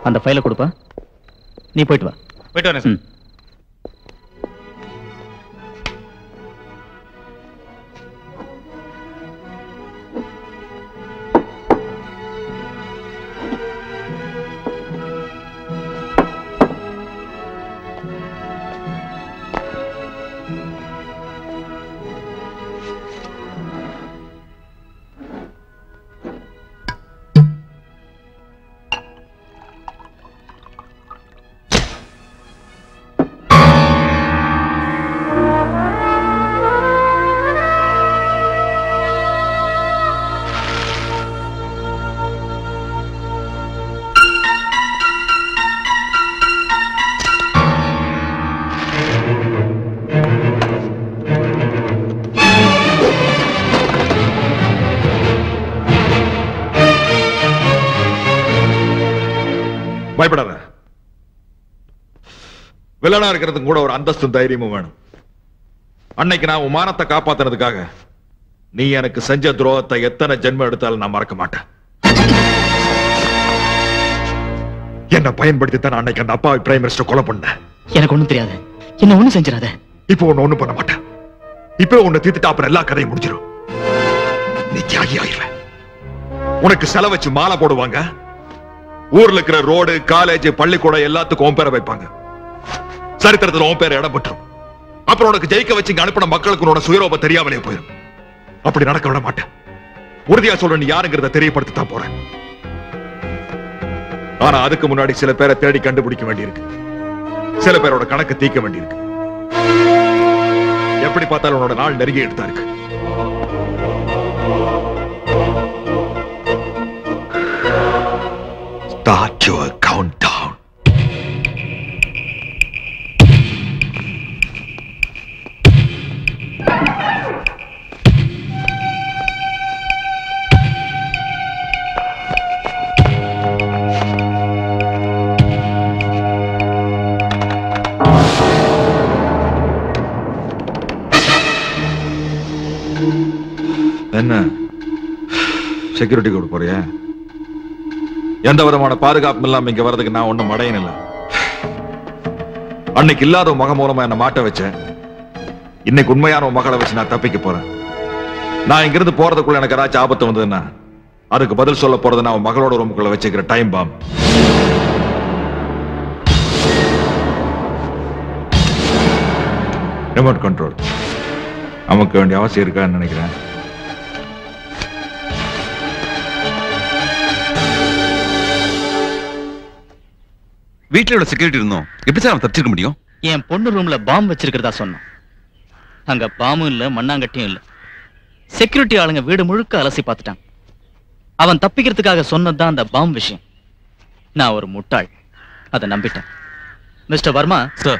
அந்த ஃபைலை கொடுப்பா, நீ போயிட்டு வா. போயிட்டு வரேன் சார். பயப்படாத. வில்லனா இருக்கிறதுக்கு கூட ஒரு அந்தஸ்தும் தைரியமும் வேணும். அன்னைக்கு நான் உன் மானத்தை காப்பாத்துறதுக்காக நீ எனக்கு செஞ்ச துரோகத்தை எத்தனை ஜென்மம் எடுத்தாலும் நான் மறக்க மாட்டேன். என்ன பயன்படுத்தி தான் அன்னைக்கு அந்த அப்பாவை பிரைம் மினிஸ்டர் கொலை பண்ண. எனக்கு ஒண்ணும் தெரியாது, என்ன ஒண்ணும் செஞ்சிடாத. இப்போ ஒண்ணும் பண்ண மாட்டேன். இப்போ உன்னை தீர்த்துட்டு அப்புறம் எல்லா கதையும் முடிஞ்சிடும். நீ தியாகி ஆயிடுவ. உனக்கு செலவு வச்சு மாலை போடுவாங்க. ஊர்ல இருக்கிற ரோடு, காலேஜ், பள்ளிக்கூடம் எல்லாத்துக்கும் உன் பேரை வைப்பாங்க. சரித்திரத்துல உன் பேரை இடம் பெற்றும். அப்புறம் உனக்கு ஜெயிக்க வச்சு அனுப்பின மக்களுக்கு உன்னோட சுயரூபம் தெரியாமலே போயிடும். அப்படி நடக்க விட மாட்டேன். உறுதியா சொல்ற, நீ யாருங்கிறத தெரியப்படுத்தத்தான் போறேன். ஆனா அதுக்கு முன்னாடி சில பேரை தேடி கண்டுபிடிக்க வேண்டியிருக்கு. சில பேரோட கணக்கு தீர்க்க வேண்டியிருக்கு. எப்படி பார்த்தாலும் உன்னோட நாள் நெருங்கி எடுத்தா இருக்கு. Start your countdown. என்ன செக்யூரிட்டி கூட போறியா? எந்த விதமான பாதுகாப்பு இல்லாம இங்க வர்றதுக்கு நான் ஒண்ணும் மடையன் இல்ல. அன்னைக்கு இல்லாத மக மூலமா என்ன மாட்ட வச்சேன். இன்னைக்கு உண்மையான மகளை வச்சு நான் தப்பிக்க போறேன். நான் இங்கிருந்து போறதுக்குள்ள எனக்கு ஏதாச்சும் ஆபத்து வந்ததுன்னா அதுக்கு பதில் சொல்ல போறது நான் மகளோட ரூமுக்குள்ள வச்சுக்கிற டைம் பாம். ரிமோட் கண்ட்ரோல் நமக்கு வேண்டிய அவசியம் இருக்கான்னு நினைக்கிறேன். வீட்டுல உள்ள செக்யூரிட்டி இருந்தோம் எப்படி சார் அவன் தப்பிச்சிருக்க முடியும்? என் பொண்ணு ரூம்ல பாம்பு வச்சிருக்கிறதா சொன்னான். அங்க பாம்பும் இல்ல, மண்ணாங்கட்டியும் இல்ல. செக்யூரிட்டி ஆளுங்க வீடு முழுக்க அலசி பார்த்துட்டாங்க. அவன் தப்பிக்கிறதுக்காக சொன்னதுதான் அந்த பாம்பு விஷயம். நான் ஒரு முட்டாள், அதை நம்பிட்டேன். மிஸ்டர் வர்மா சார்,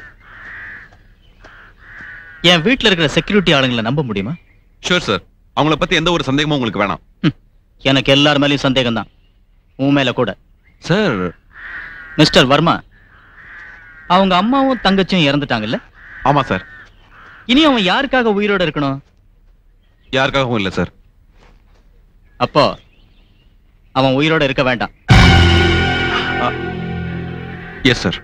என் வீட்டுல இருக்கிற செக்யூரிட்டி ஆளுங்களை நம்ப முடியுமா? Sure sir. அவங்கள பத்தி எந்த ஒரு சந்தேகமும் உங்களுக்கு வேணாம். எனக்கு எல்லார் மேலயும் சந்தேகம் தான், உன் மேல கூட. சார், மிஸ்டர் வர்மா, அவங்க அம்மாவும் தங்கச்சியும் இறந்துட்டாங்கல்ல? ஆமா சார். இனி அவன் யாருக்காக உயிரோட இருக்கணும்? யாருக்காகவும் இல்ல சார். அப்போ அவன் உயிரோட இருக்க வேண்டாம். S sir.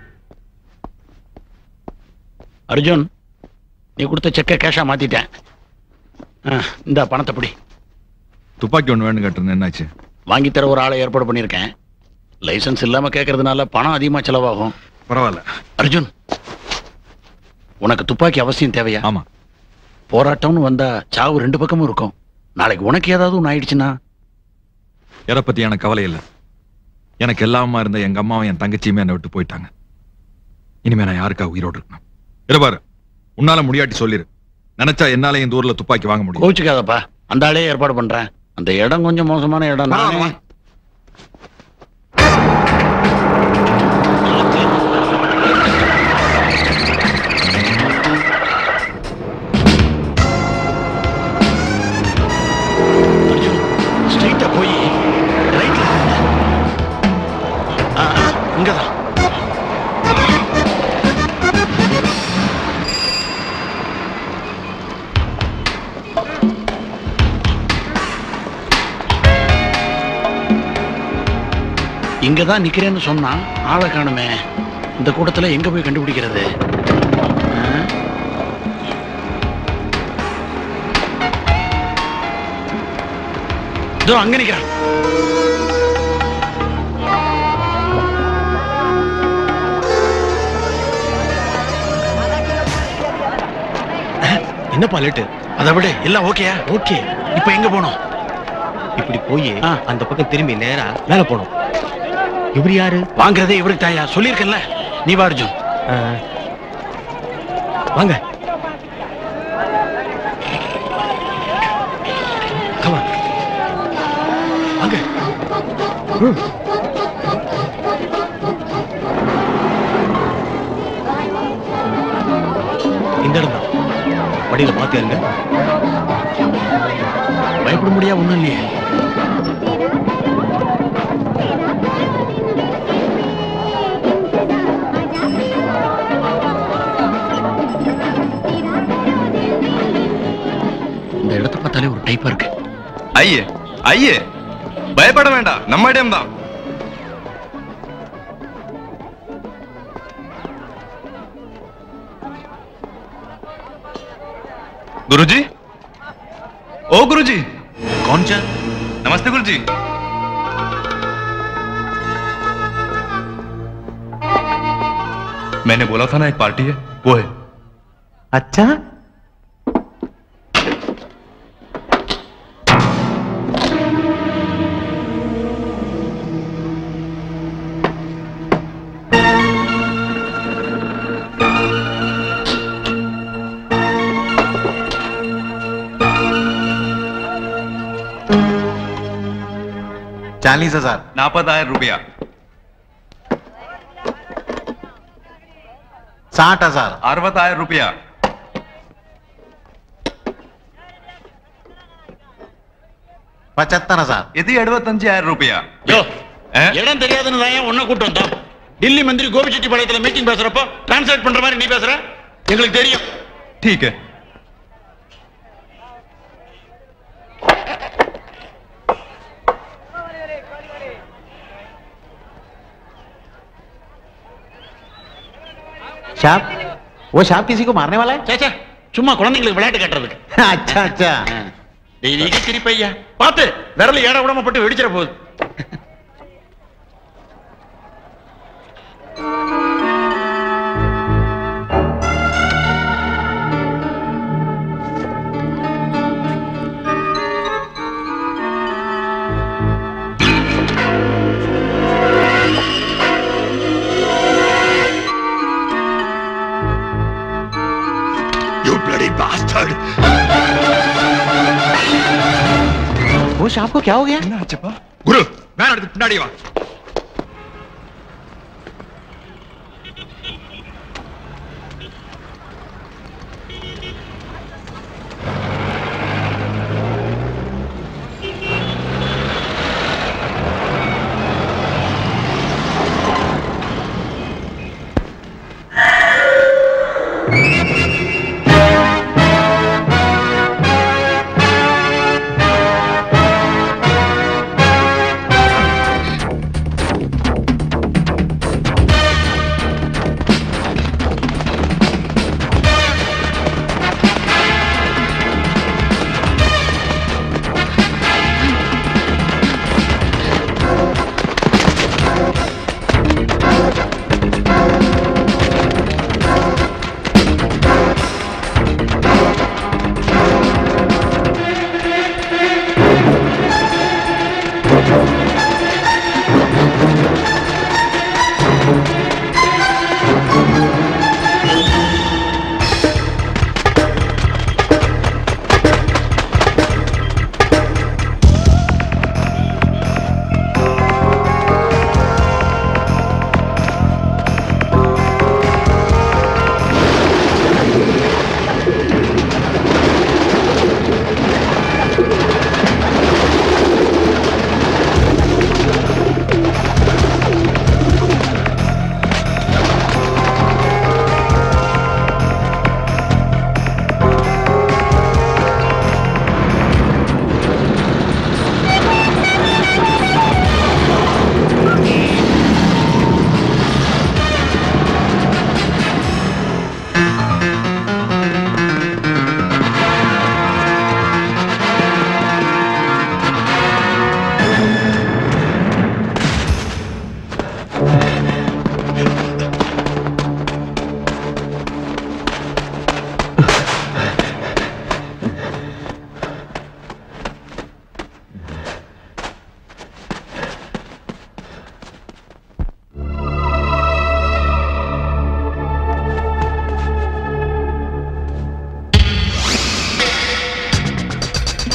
அர்ஜுன், நீ கொடுத்த செக்கை கேஷா மாத்திட்டேன். இந்த பணத்தை பிடி. துப்பாக்கி ஒண்ணு வேணும் கேட்டேன், என்னாச்சு? வாங்கி தர ஒரு ஆளை ஏற்பாடு பண்ணியிருக்கேன். லைசன்ஸ் இல்லாம கேட்கறதுனால பணம் அதிகமா செலவாகும். பரவாயில்ல. அர்ஜுன், உனக்கு துப்பாக்கி அவசியம் தேவையா? ஆமா. போராட்டம்னு வந்தா சாவு ரெண்டு பக்கமும் இருக்கும். நாளைக்கு உனக்கு ஏதாவது ஒன்று ஆயிடுச்சுன்னா? எதை பத்தி எனக்கு கவலை இல்லை. எனக்கு எல்லாமா இருந்த எங்க அம்மாவும் என் தங்கச்சியுமே என்னை விட்டு போயிட்டாங்க. இனிமே நான் யாருக்கா உயிரோடு இருக்கணும்? இருப்பாரு, உன்னால முடியாட்டி சொல்லிரு. நினைச்சா என்னால இந்த ஊர்ல துப்பாக்கி வாங்க முடியும். கோச்சுக்காதப்பா, அந்த ஆளே ஏற்பாடு பண்றேன். அந்த இடம் கொஞ்சம் மோசமான இடம். நானே ஸ்ட்ரெயிட்டா போய் ரைட்ல இங்கதான். இங்கதான் நிக்கிறேன்னு சொன்னான், ஆளை காணுமே. இந்த கூட்டத்துல எங்க போய் கண்டுபிடிக்கிறது? இதோ அங்க நிக்கிறான். என்ன பாலேட்டு? அதை விட எல்லாம் ஓகேயா? ஓகே. இப்ப எங்க போனோம்? இப்படி போய் அந்த பக்கம் திரும்பி நேரா மேல போனோம். இவர் யாரு? வாங்குறதே இவருக்கு தாயா, சொல்லியிருக்கல. நீ வா அர்ஜுன். வாங்க. Come on. வாங்க. இந்த இடம் தான். வடியில பாத்தியாருங்க. பயப்பட முடியா? ஒண்ணும் இல்லையே. இந்த இடத்தை பார்த்தாலே ஒரு டைப்பா இருக்கு. ஐயே ஐயே, பயப்பட வேண்டாம், நம்ம இடம் தான். गुरुजी, ओ गुरुजी। कौन चा? नमस्ते गुरुजी। मैंने बोला था ना एक पार्टी है, वो है। अच्छा, ₹40,000। 40,000 रुपया। 60,000। 60,000 रुपया। 75,000। இது 75,000 रुपया। இடம் தெரியாதுன்னு தான் ஒன்ன கூட்டு வந்தோம். டில்லி மந்திரி கோபிச்செட்டிப்பாளையத்துல மீட்டிங் பேசுறப்போ டிரான்ஸ்லேட் பண்ற மாதிரி நீ பேசுற, எங்களுக்கு தெரியும். ठीक है। शाप? वो शाप किसी को मारने वाला है? चाचा, சும்மா குழந்தைங்களுக்கு விளையாட்டு கட்டுறதுக்கு. अच्छा अच्छा। டெய்லிக்கு சிரிப்பையா, பார்த்து விரல ஏட விடாமப்பட்டு வெடிச்சிட போகுது. वो शाप को क्या हो गया? गुरु, मैं पिनाड़ी वा।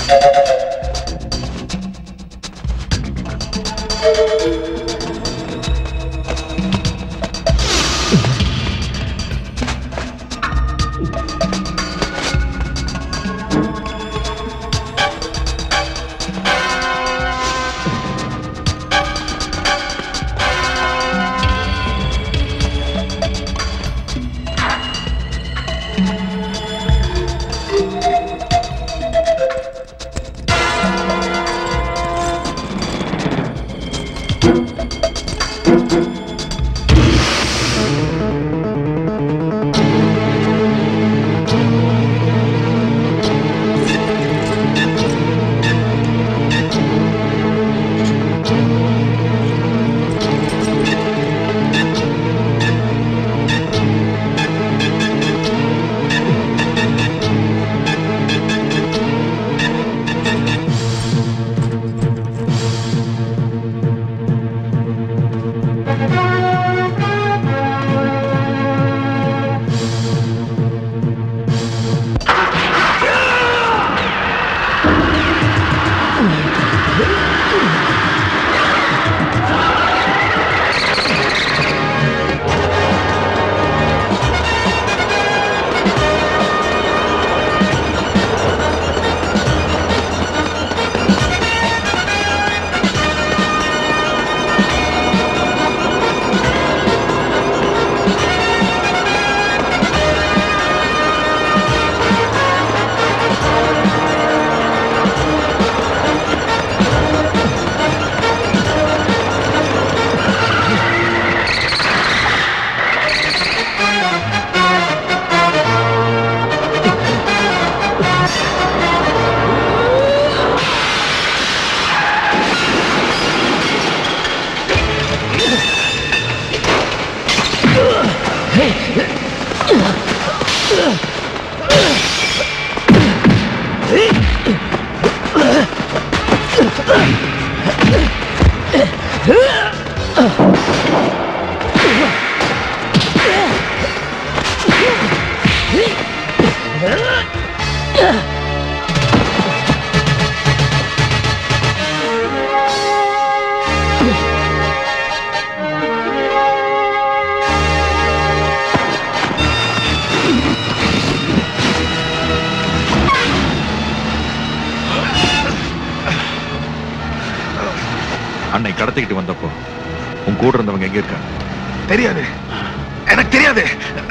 அன்னை கடத்திக்கிட்டு வந்தப்போ உன் கூட இருந்தவங்க எங்க இருக்காங்க? தெரியாது, எனக்கு தெரியாது.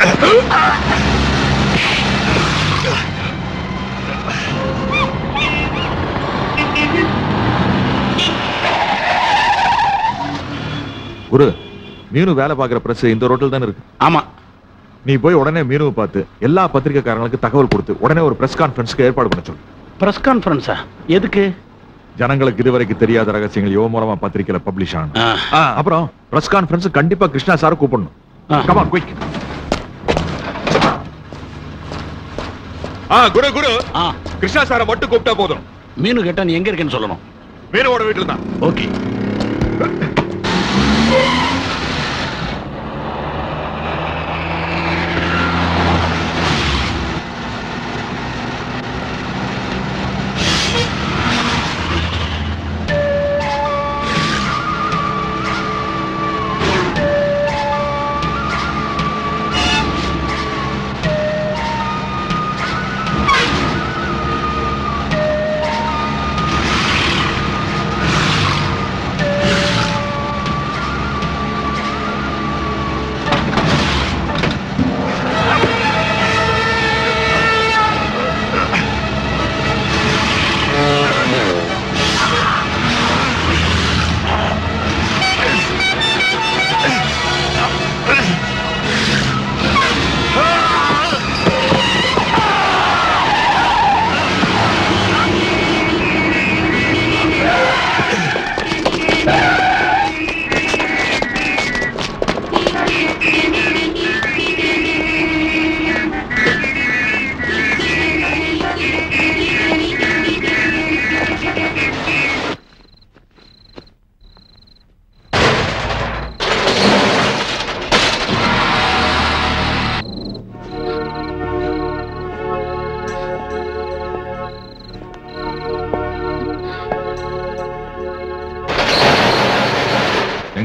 குரு, மீனு வேலை பார்க்குற பிரஸ் இந்த ரோட்டில் தானே இருக்கு. ஆமா, நீ போய் உடனே மீனுவை பார்த்து எல்லா பத்திரிகைக்காரங்களுக்கு தகவல் கொடுத்து உடனே ஒரு பிரஸ் கான்ஃபரன்ஸ்க்கு ஏற்பாடு பண்ண சொல்லு. பிரஸ் கான்ஃபரன்ஸா? எதுக்கு? ஜனங்களுக்கு இதுவரைக்கும் தெரியாத ரகசியங்கள் யோ மூலமா பத்திரிக்கையில பப்ளிஷ் ஆகணும். அப்புறம் பிரஸ் கான்ஃபரன்ஸ் கண்டிப்பா கிருஷ்ணா சார் கூப்பிடணும். Come on quick. Guru Guru, Krishna சாரை மட்டும் கூப்பிட்டா போதும். மீனு கேட்டா நீ எங்க இருக்கேன்னு சொல்லணும். மீனோட வீட்டுல தான். ஓகே.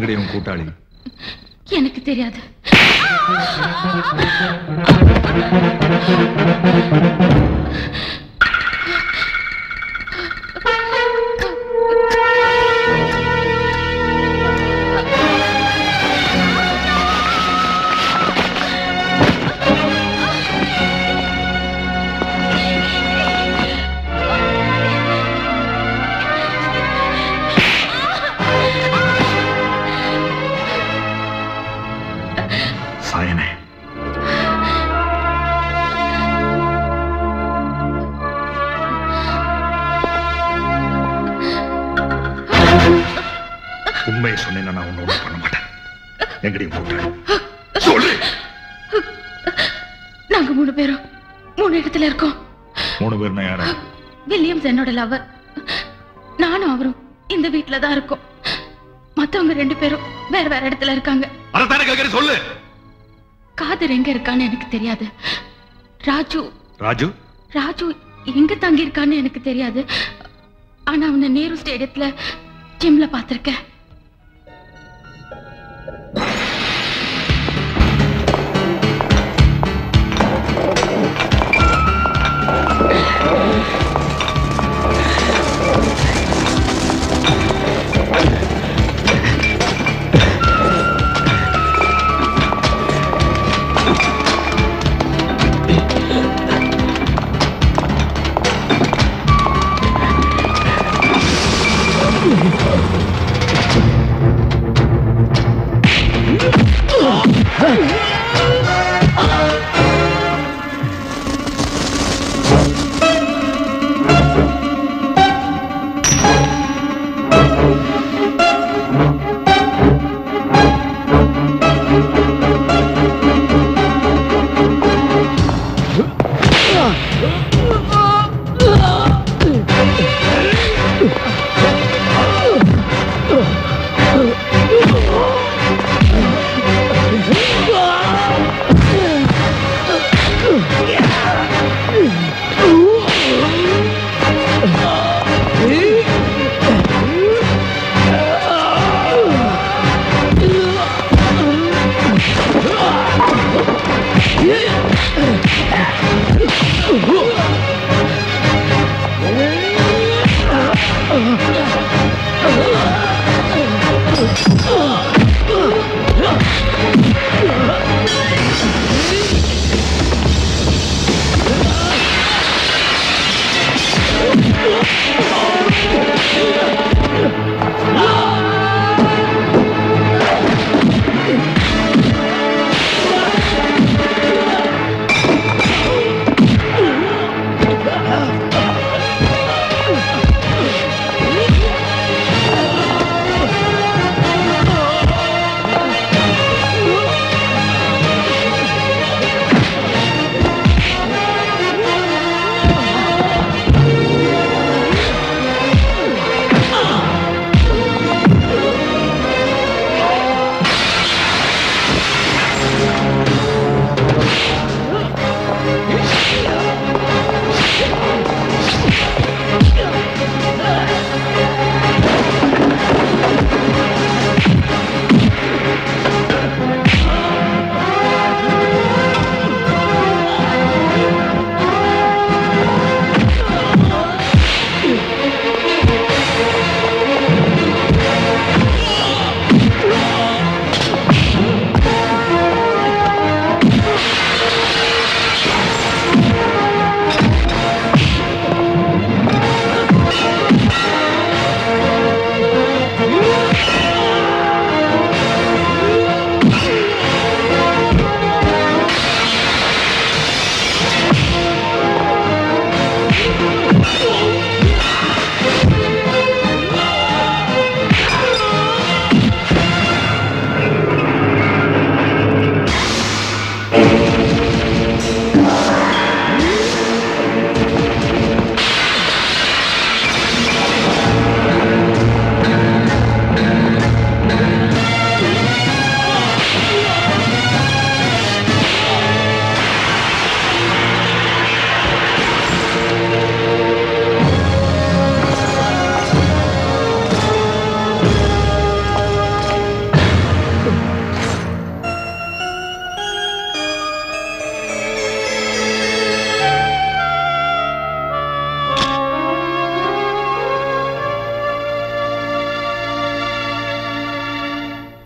எங்கடி உன் கூட்டாளி? எனக்கு தெரியாது. சாயனே, உண்மையை சொன்னேன்னா நான் ஒண்ணு பண்ண மாட்டேன். எங்கடி கூட்டாளி? சொல்லு. நாங்க 3 பேரும் 3 இடத்துல இருக்கோம். 3 பேர்னா யாரா? வில்லியம்ஸ் என்னோட லவர். நானும் அவரும் இந்த வீட்டுல தான் இருக்கோம். மத்தவங்க 2 பேரும் வேற வேற இடத்துல இருக்காங்க. அரசாணை கேட்கற சொல்லு. காதர் எங்க இருக்கான்னு எனக்கு தெரியாது. ராஜு ராஜு ராஜு எங்க தங்கி இருக்கான்னு எனக்கு தெரியாது. ஆனா அவனை நேரு ஸ்டேடியத்துல ஜிம்ல பாத்திருக்கேன்.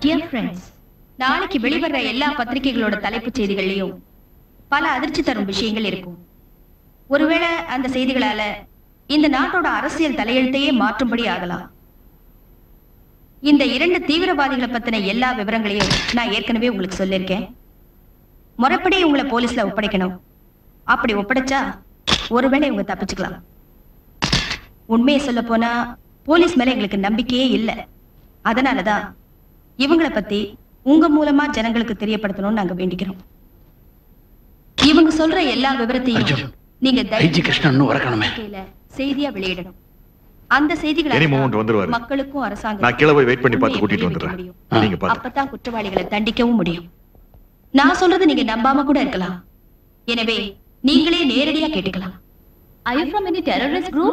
Dear friends, நாளைக்கு வெளிவர எல்லா பத்திரிகைகளோட தலைப்புச் செய்திகள்லயும் பல அதிர்ச்சி தரும் விஷயங்கள் இருக்கும். ஒருவேளை அந்த செய்திகளால இந்த நாட்டோட அரசியல் தலையெழுத்தையே மாற்றும்படி ஆகலாம். இந்த 2 தீவிரவாதிகளை பத்தின எல்லா விவரங்களையும் நான் ஏற்கனவே உங்களுக்கு சொல்லியிருக்கேன். முறைப்படி உங்களை போலீஸ்ல ஒப்படைக்கணும். அப்படி ஒப்படைச்சா ஒருவேளை இவங்க தப்பிச்சுக்கலாம். உண்மையை சொல்ல போனா போலீஸ் மேல எங்களுக்கு நம்பிக்கையே இல்லை. அதனாலதான் இவங்களை பத்தி உங்க மூலமா ஜனங்களுக்கு தெரியப்படுத்தணும்னு நாங்க வேண்டிக்கிறோம். இவங்க சொல்ற எல்லா விவரத்தையும் நீங்க கிருஷ்ணன் வரக்கணுமே செய்தியா வெளியிடணும். அந்த செய்திகளை மக்களுக்கும் அரசாங்கம் நான் கீழே போய் வெயிட் பண்ணி பார்த்து கூட்டிட்டு வந்துடுறேன். நீங்க பாருங்க. அப்பதான் குற்றவாளிகளை தண்டிக்கவும் முடியும். நான் சொல்றது நீங்க நம்பாம கூட இருக்கலாம். எனவே நீங்களே நேரடியா கேட்டுக்கலாம். Are you from any terrorist group?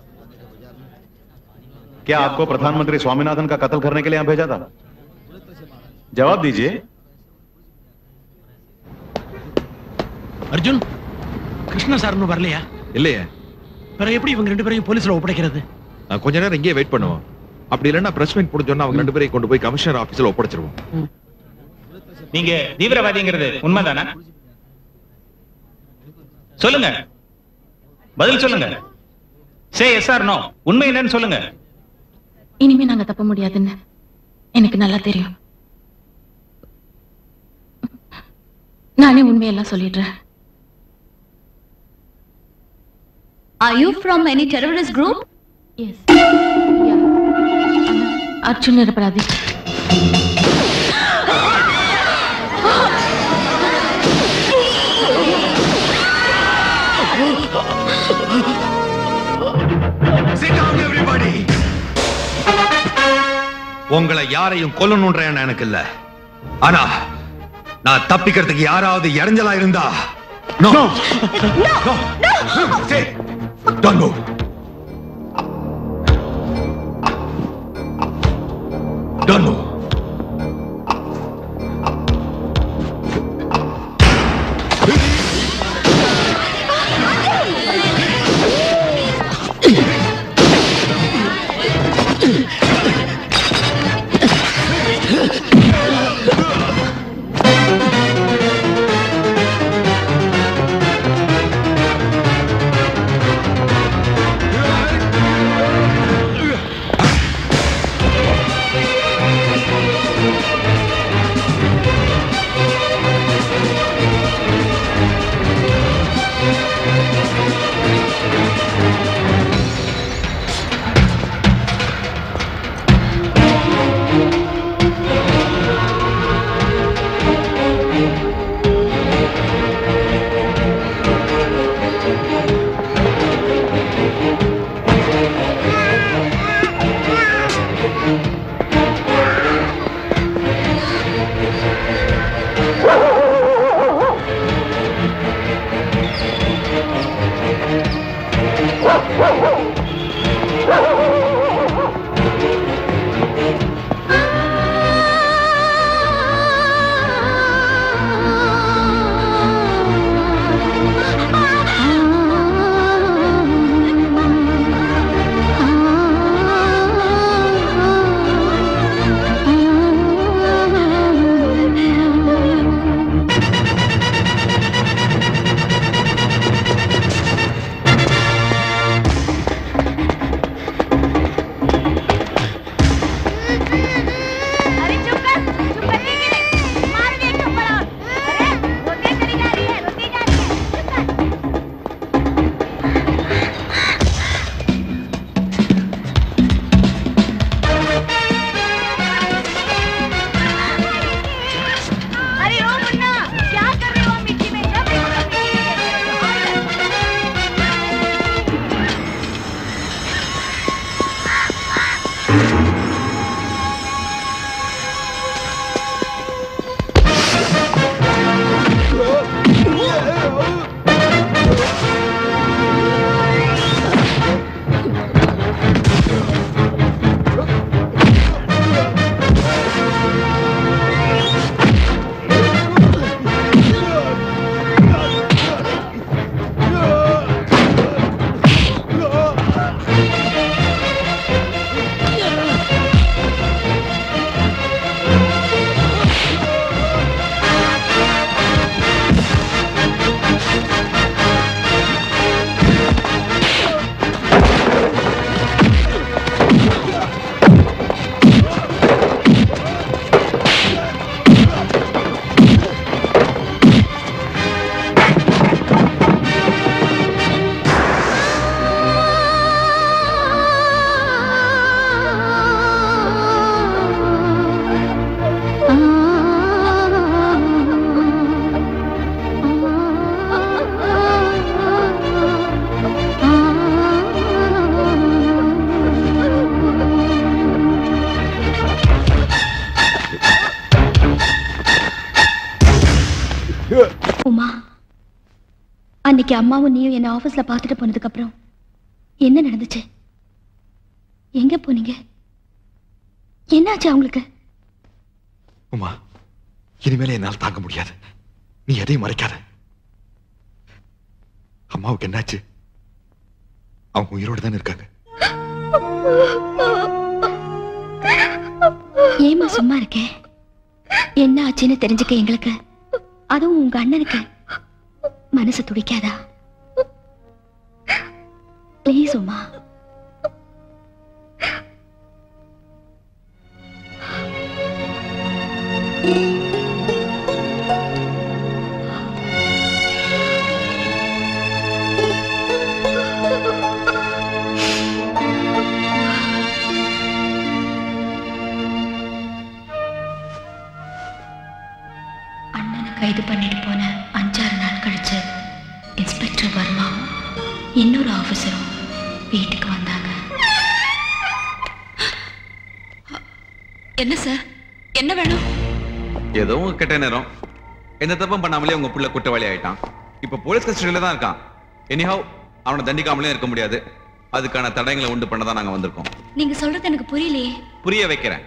क्या आपको प्रधानमंत्री स्वामीनाथन का कत्ल करने के लिए यहाँ भेजा था? जवाब दीजिए. अर्जुन, கிருஷ்ண சார் இன்னும் வரலையா? இல்லையே. பிறகு எப்படி இவங்க 2 பேரையும் போலீஸ்ல ஒப்படைக்கிறது? நான் கொஞ்ச நேரம் இங்கே வெயிட் பண்ணுவோம். அப்படி இல்லைன்னா பிரஸ் மீட் முடிஞ்சோன்னா அவங்க 2 பேரையும் கொண்டு போய் கமிஷனர் ஆபீஸ்ல ஒப்படைச்சிருவோம். நீங்க தீவிரவாதிங்கிறது உண்மைதானா? சொல்லுங்க, பதில் சொல்லுங்க. Say yes or no. உண்மை என்னன்னு சொல்லுங்க. இனிமே நாங்க தப்ப முடியாதுன்னு எனக்கு நல்லா தெரியும். நானே உண்மையெல்லாம் சொல்லிடுறேன். Are you from any terrorist group? Yes. Yeah. Arjun நிரபராதி. Sit down everybody. உங்களை யாரையும் கொல்லணும்ன்ற எனக்கு இல்ல. ஆனா நான் தப்பிக்கிறதுக்கு யாராவது இறஞ்சலா இருந்தா no no no say don't move. Don't move. அன்னைக்கு அம்மாவும் நீயும் என்ன ஆபீஸ்ல பார்த்துட்டு போனதுக்கு அப்புறம் என்ன நடந்துச்சு? எங்க போனீங்க? என்னாச்சு அவங்களுக்கு? உமா, இனிமேல என்னால் தாங்க முடியாது. நீ எதையும் மறைக்காத. அம்மாவுக்கு என்னாச்சு? அவங்க உயிரோடு தான் இருக்காங்க. ஏமா சும்மா இருக்கேன்? என்ன ஆச்சுன்னு தெரிஞ்சுக்க எங்களுக்கு, அதுவும் உங்க அண்ணனுக்கு மனசு துடிக்காதா? ப்ளீஸ் உமா. கைது பண்ணிட்டு போன 5-6 நாள் கழிச்சு இன்ஸ்பெக்டர் வர்மாவும் இன்னொரு ஆபீசரும் வீட்டுக்கு வந்தாங்க. என்ன சார், என்ன வேணும்? ஏதோ உங்க கெட்ட நேரம். எந்த தப்பும் பண்ணாமலே உங்க புள்ள குற்றவாளி ஆயிட்டான். இப்ப போலீஸ் கஸ்டடியில தான் இருக்கான். எனிஹவ் அவனை தண்டிக்காமலே இருக்க முடியாது. அதுக்கான தடயங்களை உண்டு பண்ண தான் நாங்க வந்திருக்கோம். நீங்க சொல்றது எனக்கு புரியலையே. புரிய வைக்கிறேன்.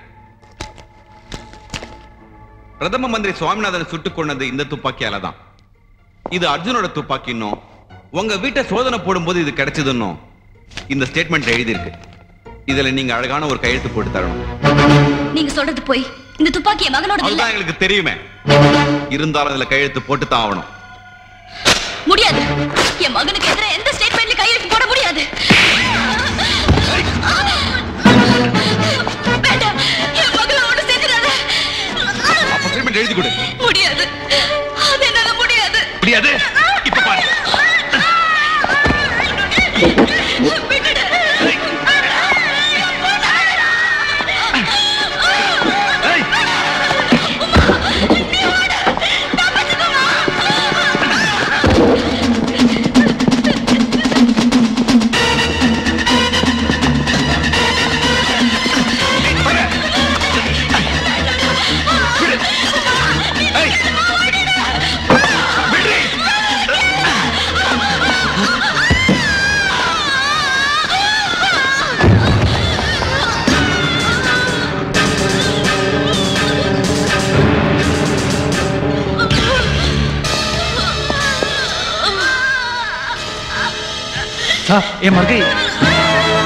பிரதம மந்திரி சுவாமிநாதன் சுட்டுக் கொண்டது இந்த துப்பாக்கியால தான். இது அர்ஜுனோட துப்பாக்கின்னு, உங்க வீட்டை சோதனை போடும்போது இது கிடைச்சதுன்னு இந்த ஸ்டேட்மெண்ட் எழுதியிருக்கு. இதுல நீங்க அழகான ஒரு கையெழுத்து போட்டு தரணும். நீங்க சொல்றது போய் இந்த துப்பாக்கி என் மகனோட இல்ல. அதுதான் எங்களுக்கு தெரியுமே. இருந்தாலும் அதுல கையெழுத்து போட்டு தான் ஆகணும். முடியாது. என் மகனுக்கு எதிராக எந்த ஸ்டேட்மெண்ட்ல கையெழுத்து போட முடியாது. வேண்டாம், என் மகளை ஒண்ணு செஞ்சிடாத. அப்ப ஸ்டேட்மெண்ட் எழுதி கொடு. முடியாது, அது என்னால முடியாது. முடியாது. இப்ப பாரு. ये मर गई।